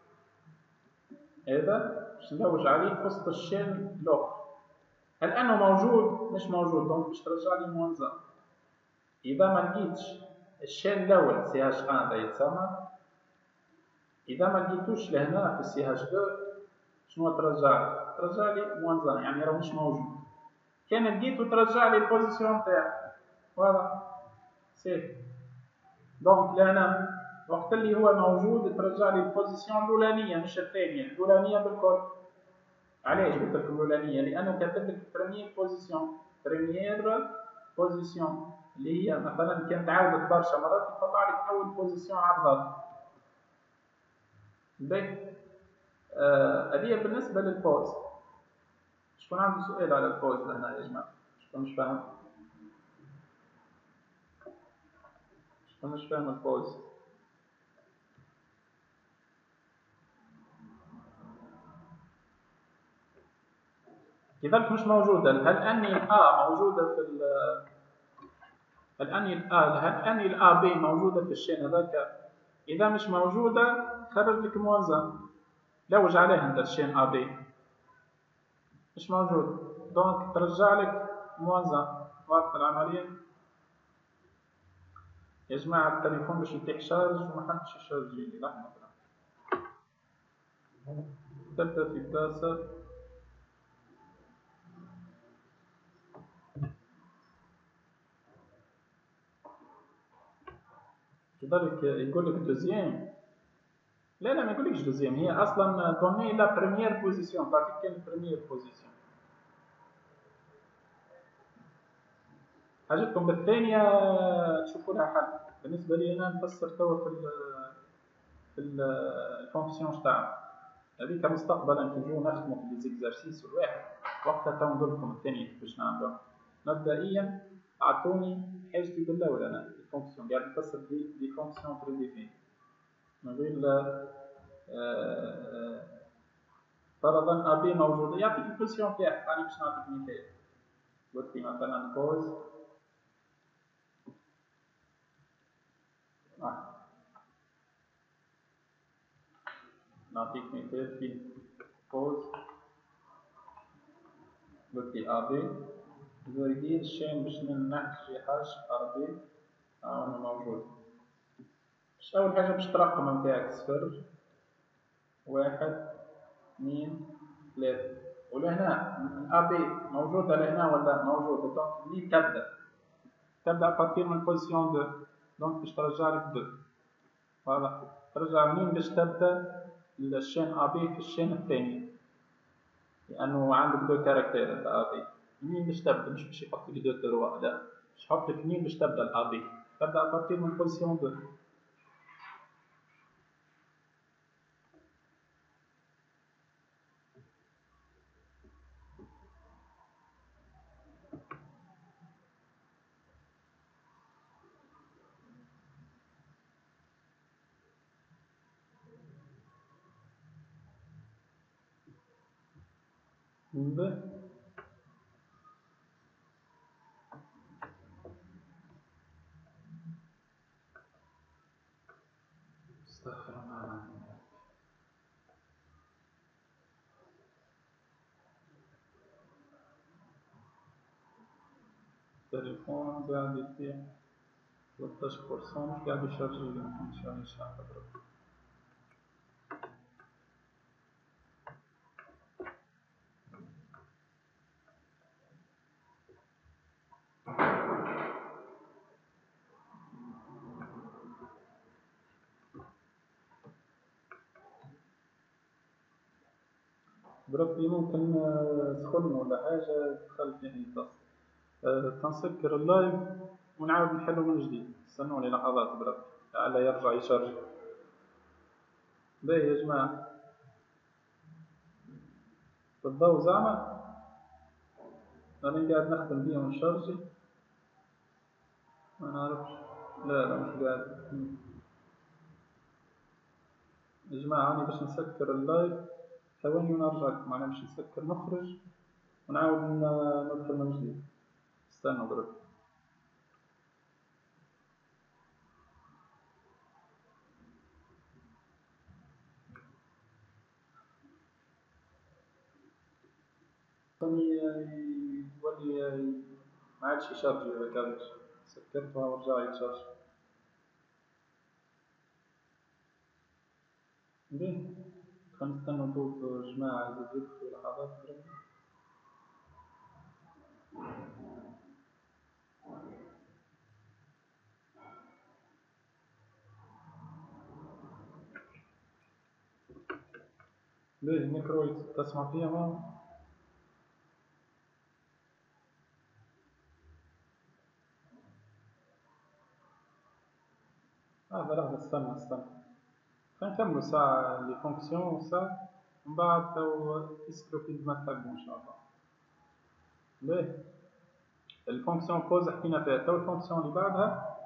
هذا، باش نلوج عليه في وسط الشين الاخر. هل انه موجود؟ مش موجود، دونك باش ترجع لي موانزا. اذا ما لقيتش الشين الاول سي هاش واحد يتسمى، اذا ما لقيتوش لهنا في سي هاش اثنين شنو ترجع لي؟ ترجع لي موانزا، يعني راه مش موجود. كان لقيتو ترجع لي البوزيسيون تاعي. واضح؟ سيف. دونك لهنا وقت اللي هو موجود ترجع لي البوزيسيون الاولانيه مش الثانيه، الاولانيه بالكل. علاش قلت لك الاولانيه؟ لانه كاتب لك بريمير بوزيسيون، بريمير بوزيسيون. اللي هي مثلا كانت عاودت برشا مرات يطلع لك اول بوزيسيون عرضات. باهي، هذه آه بالنسبه للبوز. شكون عنده سؤال على البوز هنا يا جماعه؟ شكون مش فاهم؟ شكون مش فاهم البوز؟ كذلك مش موجوده. هل اني الآ موجوده في ال هل اني الآ هل اني الآ بي موجوده في الشين هذاك؟ اذا مش موجوده خرج لك موازن. لوج عليه انت الشين ا بي مش موجود، دونك ترجع لك موازن. واضحه العمليه يا جماعه؟ التليفون باش يتيح شارج وما حدش يشارجي لي. لحظه تبدا في التاسع. كذلك يقول لك دوزيام. لا لا ما يقولكش دوزيام، هي اصلا دوني لا بريمير بوزيسيون، تعطيك كان بريمير بوزيسيون. حاجتكم بالثانيه تشوفوا لها حل. بالنسبه لي انا نفسر توا في ال في الفونكسيون تاعنا هذيك مستقبلا كي نجيو نخدموا في ليزيكزارسيس الواحد وقتها تو نقول لكم الثانيه كيفاش نعملوا. مبدئيا اعطوني حاجتي بالاول انا الفونكسيون قاعد نفسر دي دي فونكسيون بريديفين من غير آه فرضا ابي موجوده يعطيك البوزيسيون تاعك. راني باش نعطيك مثال. قلت لي مثلا كوز آه. نعطيك مثال في كوز. قلت لي ابي زويدين الشين باش نحكي حاجه ابي انا موجود. باش اول حاجه باش ترقم نتاعك صفر واحد اثنين ثلاثة. ولهنا الابي موجودة لهنا ولا موجودة؟ دونك منين تبدا؟ تبدا ابارتير من البوزيسيون دو. دونك باش ترجع لك دو. واضح؟ ترجع منين باش تبدا الشين ابي في الشين الثاني؟ لانه عندك دو كاركتير انت ابي. منين باش تبدا؟ مش باش يحط لك دو تروا، لا باش يحط لك منين باش تبدا الابي. تبدا ابارتير من البوزيسيون دو. استغفر الله العظيم. التليفون قاعد يطيح ثلاثة عشر بالمئة مش قاعد يشارجي لي. ان شاء الله يشحن حضرتك. بربي ممكن سخن ولا حاجة دخل فيه يتصل. أه تنسكر اللايف ونعاود نحلو من جديد. استنوني لحظات بربي لعله يرجع يشارج. باهي يا جماعة بالضو زعما راني قاعد نخدم بيه ونشارجي. ما نعرفش. لا لا مش قاعد يا جماعة. راني باش نسكر اللايف ثواني ونرجع لكم. أنا باش نسكر نخرج ونعاود ندخل من جديد. استنوا بربي. يولي ما عادش يشارجي ولا كابش. سكرتها ورجع يتشارج. باهي خلينا نستنى نشوف جماعة يزيدوا في لحظات بربي. باهي الميكرو تسمع فيها ما؟ هذا لحظة استنى استنى خلينا نكملوا ساعة لي فونكسيون وساعة من بعد تو يسكروا في المكتب إن شاء الله. ليه؟ الفونكسيون كوز حكينا فيها، تو الفونكسيون اللي بعدها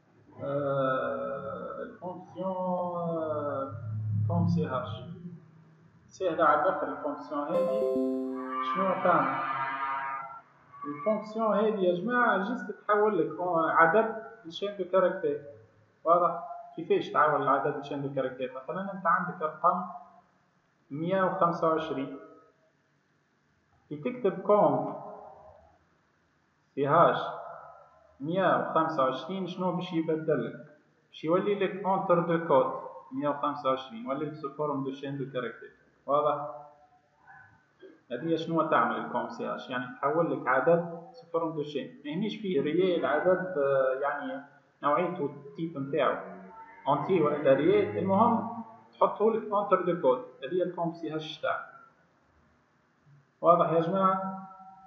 آه الفونكسيون كوم سي هاش سهلة على الآخر. الفونكسيون هذه شنو تعمل؟ الفونكسيون هذه يا جماعة جست تحول لك عدد لشين دو كاركتير. واضح؟ كيفاش تعول العدد لشين دو كاركتير؟ مثلا أنت عندك رقم مية وخمسة وعشرين، كي تكتب كوم سي هاش مية وخمسة وعشرين شنو باش يبدل لك؟ باش يولي لك اونتر دو كود مية وخمسة وعشرين، يولي لك سو فورم دو شين دو كاركتير. واضح؟ هذه شنو تعمل الكوم سي هاش؟ يعني تحول لك عدد سو فورم دو شين، ماهنيش فيه ريال عدد يعني نوعيته التيب نتاعو انتي ولا ريال، المهم تحطه لك اونتر دو كود. هذه الكوم سي هاش تاعك. واضح يا جماعة؟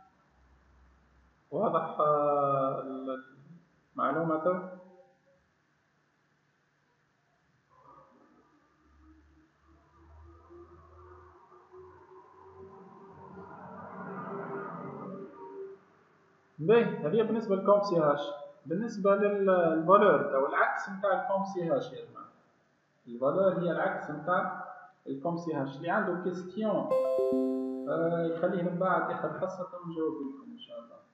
واضح المعلومة تو؟ باهي هذه بالنسبة للكوم سي هاش. بالنسبة للفالور أو العكس نتاع الكوم سي هاش يا جماعة، الفالور هي العكس نتاع الكوم سي هاش. اللي عنده كيستيون آه يخليه من بعد آخر حصة نجاوب لكم إن شاء الله.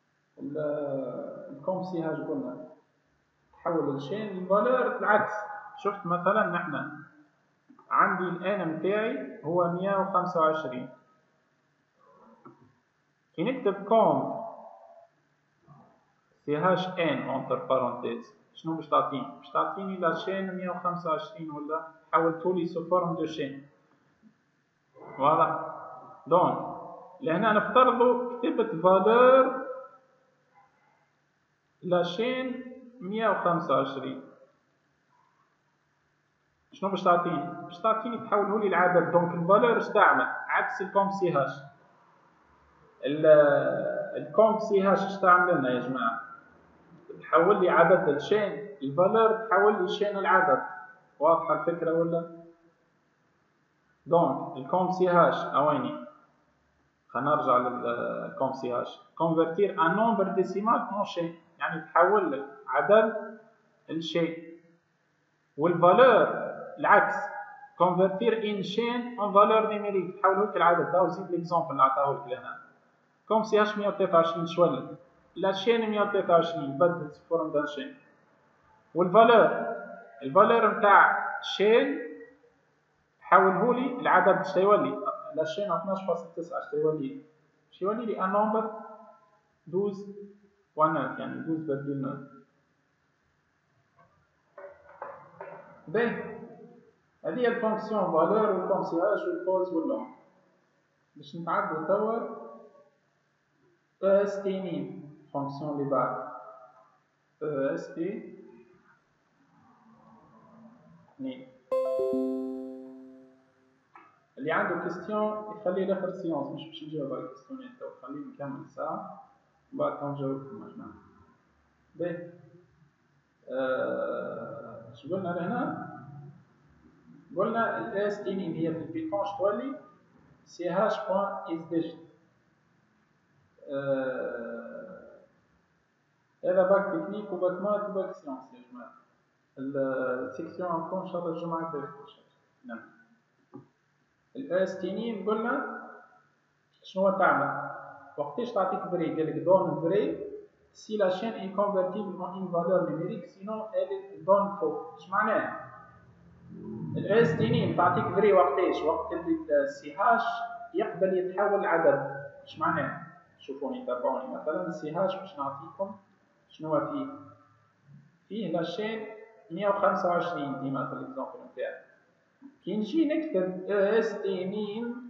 الكوم سي هاش قلنا تحول لشين، الفالور العكس. شفت مثلا نحن عندي الآن متاعي هو مية وخمسة وعشرين، كي نكتب كوم سي هاش ان اونتر بارونتيز شنو باش تعطيني؟ باش تعطيني لا شين مية وخمسة وعشرين ولا حولتولي سو فورم دو شين. واضح؟ دونك لهنا نفترضوا كتبت فالور لا شين مية وخمسة وعشرين، شنو باش تعطيني؟ باش تعطيني تحولهولي العدد. دونك الفالور اش تعمل؟ عكس الكوم سي هاش. الكوم سي هاش اش تعمل لنا يا جماعه؟ تحول لي عدد الشين، الفالور تحول لي شين العدد. واضحه الفكره ولا؟ دونك الكوم سي هاش اويني، خلينا نرجع للكوم سي هاش. كونفرتير ان نومبر ديسيمال اون شين، يعني تحول لك عدد الشين. والفالور العكس، كونفرتير ان شين اون فالور نيميريك، تحول لك العدد. داو زيد ليكزومبل اللي عطاه لك لهنا. كوم سي هاش مية وثلاثة وعشرين شولت لا شين مية وثلاثة وعشرين بدلت فورم دان شين. والفالور الفالور نتاع شين حولهولي العدد اش يولي؟ لا شين اثناش فاصلة تسعة اش يولي؟ اش يولي لي؟ ان نومبر دوز ونوف، يعني دوز بدل نوف. باهي هذه الفونكسيون فالور والكوم سي هاش والبوز واللونج. باش نتعدوا توا اس تي مين فونكسيون اللي بعد اس تي مين. اللي عنده كيستيون يخليه لاخر سيونس، مش باش نجاوب على الكيستيونات تو، خليه نكمل ساعة ومن بعد نجاوبكم يا جماعة. باهي اش قلنا لهنا؟ قلنا الاس تي مين هي في البيتون اش تولي؟ سي هاش بوان از ديجيت. هذا باك تكنيك وباك مات وباك سيونس يا جماعة. السيكسيون نكون ان شاء الله الجمعة الجاية. نعم. الاس تي مين قلنا شنو تعمل؟ وقتاش تعطيك فري؟ قال لك دون فري سي لا شين اي كونفرتيبل اون اون فالور نيميريك سينو ال دون فو. اش معناه؟ الاس تي مين تعطيك فري وقتاش؟ وقت اللي السي هاش يقبل يتحول عدد. اش معناه؟ شوفوني تابعوني. مثلا السي هاش باش نعطيكم شنو فيه؟ فيه لا شين مية وخمسة وعشرين ديما في الاكزامبل نتاعي. كي نجي نكتب اس تي مين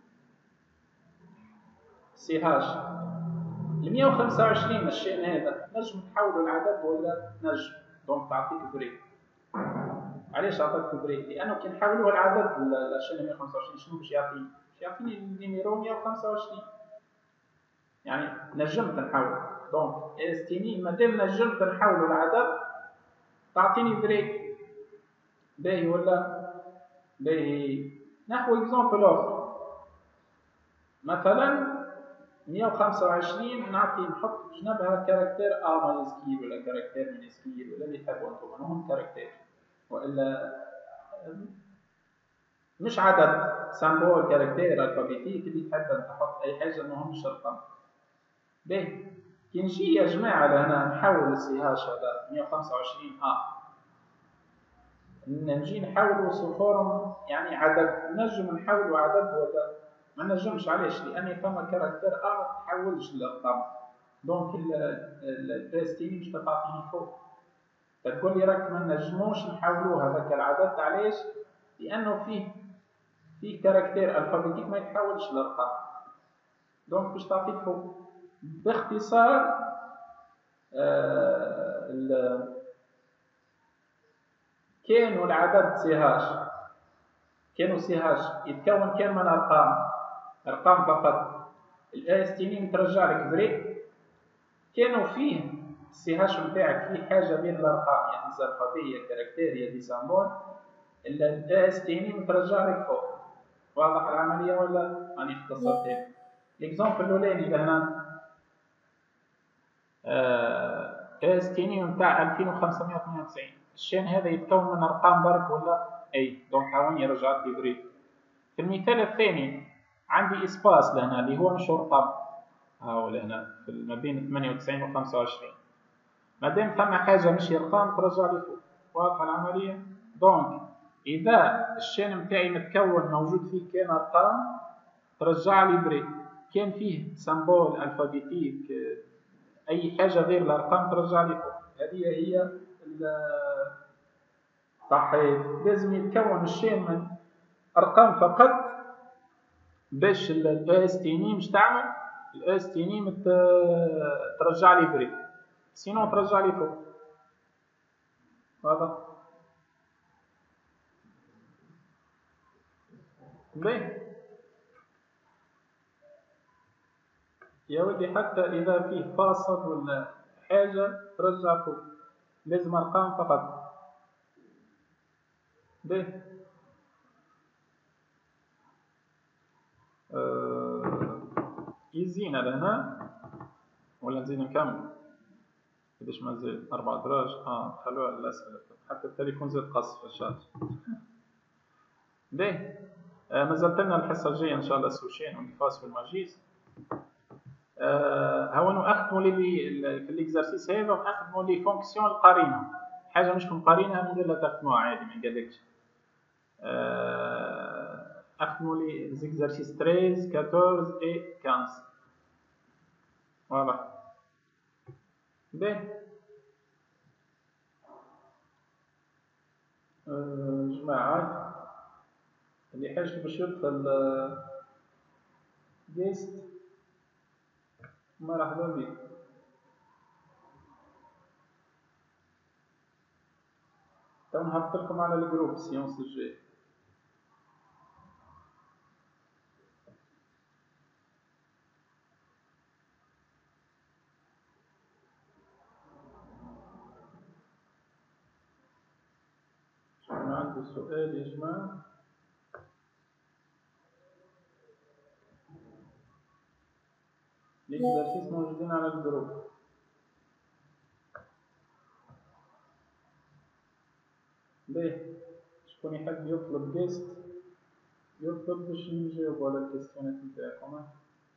سي هاش ل مية وخمسة وعشرين الشين هذا نجم تحولوا العدد ولا نجم؟ دونك تعطيك فري. علاش عطاتك فري؟ لانه كي نحولوه العدد للشين مية وخمسة وعشرين شنو باش يعطيني؟ باش يعطيني النيميرو مية وخمسة وعشرين، يعني نجمت نحول. دونك اس تي مين مادام نجمت نحولوا العدد تعطيني فري. باهي ولا باهي. نحو اكزومبل اخر، مثلا مية وخمسة وعشرين نعطي نحط بجنبها كاركتير ا مايسكيل ولا كاركتير مينيسكيل ولا اللي تحبوا انتم، المهم كاركتير، والا مش عدد سامبول كاركتير الفابيتيك اللي تحب ان تحط اي حاجه، المهم مش رقم. باهي كي نجي يا جماعه لهنا نحول السي هاش هذا مية وخمسة وعشرين ا، نجي نحولوا سفورم يعني عدد، نجم نحولوا عدد ولا ما نجمش. علاش؟ لان فما كاركتير ا ما تحولش للارقام، دونك التيستين مش تعطيني فوق. تقول لي راك ما نجموش نحولوا هذاك العدد، علاش؟ لانه فيه فيه كاركتير الفابيتيك ما يتحولش لارقام، دونك باش تعطيك فوق. باختصار آه كانوا العدد سي هاش، كانوا سي هاش يتكون كان من ارقام، ارقام فقط، الاستيني مترجع لك فري. كانوا فيه السي هاش نتاعك فيه حاجه بين الارقام، يا دي زالفابيه كاركتير يا دي سامبول، الاستيني مترجع لك فوق. واضح العمليه ولا راني اختصرت لك؟ الاكزومبل الاولاني لهنا استيني نتاع ألفين وخمسمائة وثمانية وتسعين، الشين هذا يتكون من ارقام برك ولا اي؟ دونك عاوني رجعت لي فري. في المثال الثاني عندي اسباس لهنا اللي هو مش رقم، هاو لهنا في ما بين ثمانية وتسعين و خمسة وعشرين، مادام ثم حاجه مش ارقام ترجع لي فوق. واضحه العمليه؟ دونك اذا الشين نتاعي متكون موجود فيه كان ارقام ترجع لي بري، كان فيه سامبول الفابيتيك اي حاجه غير الارقام ترجع لي فوق. هذه هي صحيح، لازم يتكون الشين من ارقام فقط باش الاس تي ني مش تعمل، الاس تي ني مت ترجع لي فري، سينو ترجع لي فوق. واضح؟ باهي يا ولدي، حتى اذا فيه فاصل ولا حاجه ترجع فوق، لازم ارقام فقط. باهي آه يزينا لهنا ولا نزيد نكمل؟ قداش مازال؟ أربعة دراج. اه خلوها الأسئلة حتى التليفون زاد قص في الشاشة. باهي آه مازالت لنا الحصة الجاية إن شاء الله السوشين والنفاس والماجيز. آه هو نأخذوا لي في الإكزرسيس هذا نأخذوا لي فونكسيون القرينة، حاجة مش مقارنة من غير لا تخدموها عادي ما قالكش. آه أخدموا لي الإكزرسيس ثلاثة أربعة عشر و خمسة. واضح؟ باهي آه جماعة اللي حاجته باش يدخل جيست مرحبا بك. تو نهبط لكم على الجروب السيونس الجاي. شكون عنده سؤال يا جماعة؟ الإكزرسيس موجودين على الجروب. باهي شكون يحب يطلب جيست يطلب باش نجاوبو على الكيستيونات نتاعكم.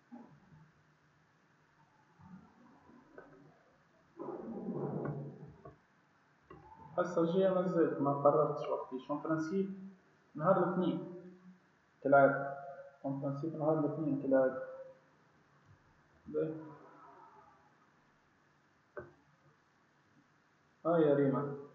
الحصة الجاية مازالت ما قررتش وقتاش، اون برانسيب نهار الاثنين كالعادة، اون برانسيب نهار الاثنين كالعادة. باهي ها يا ريما.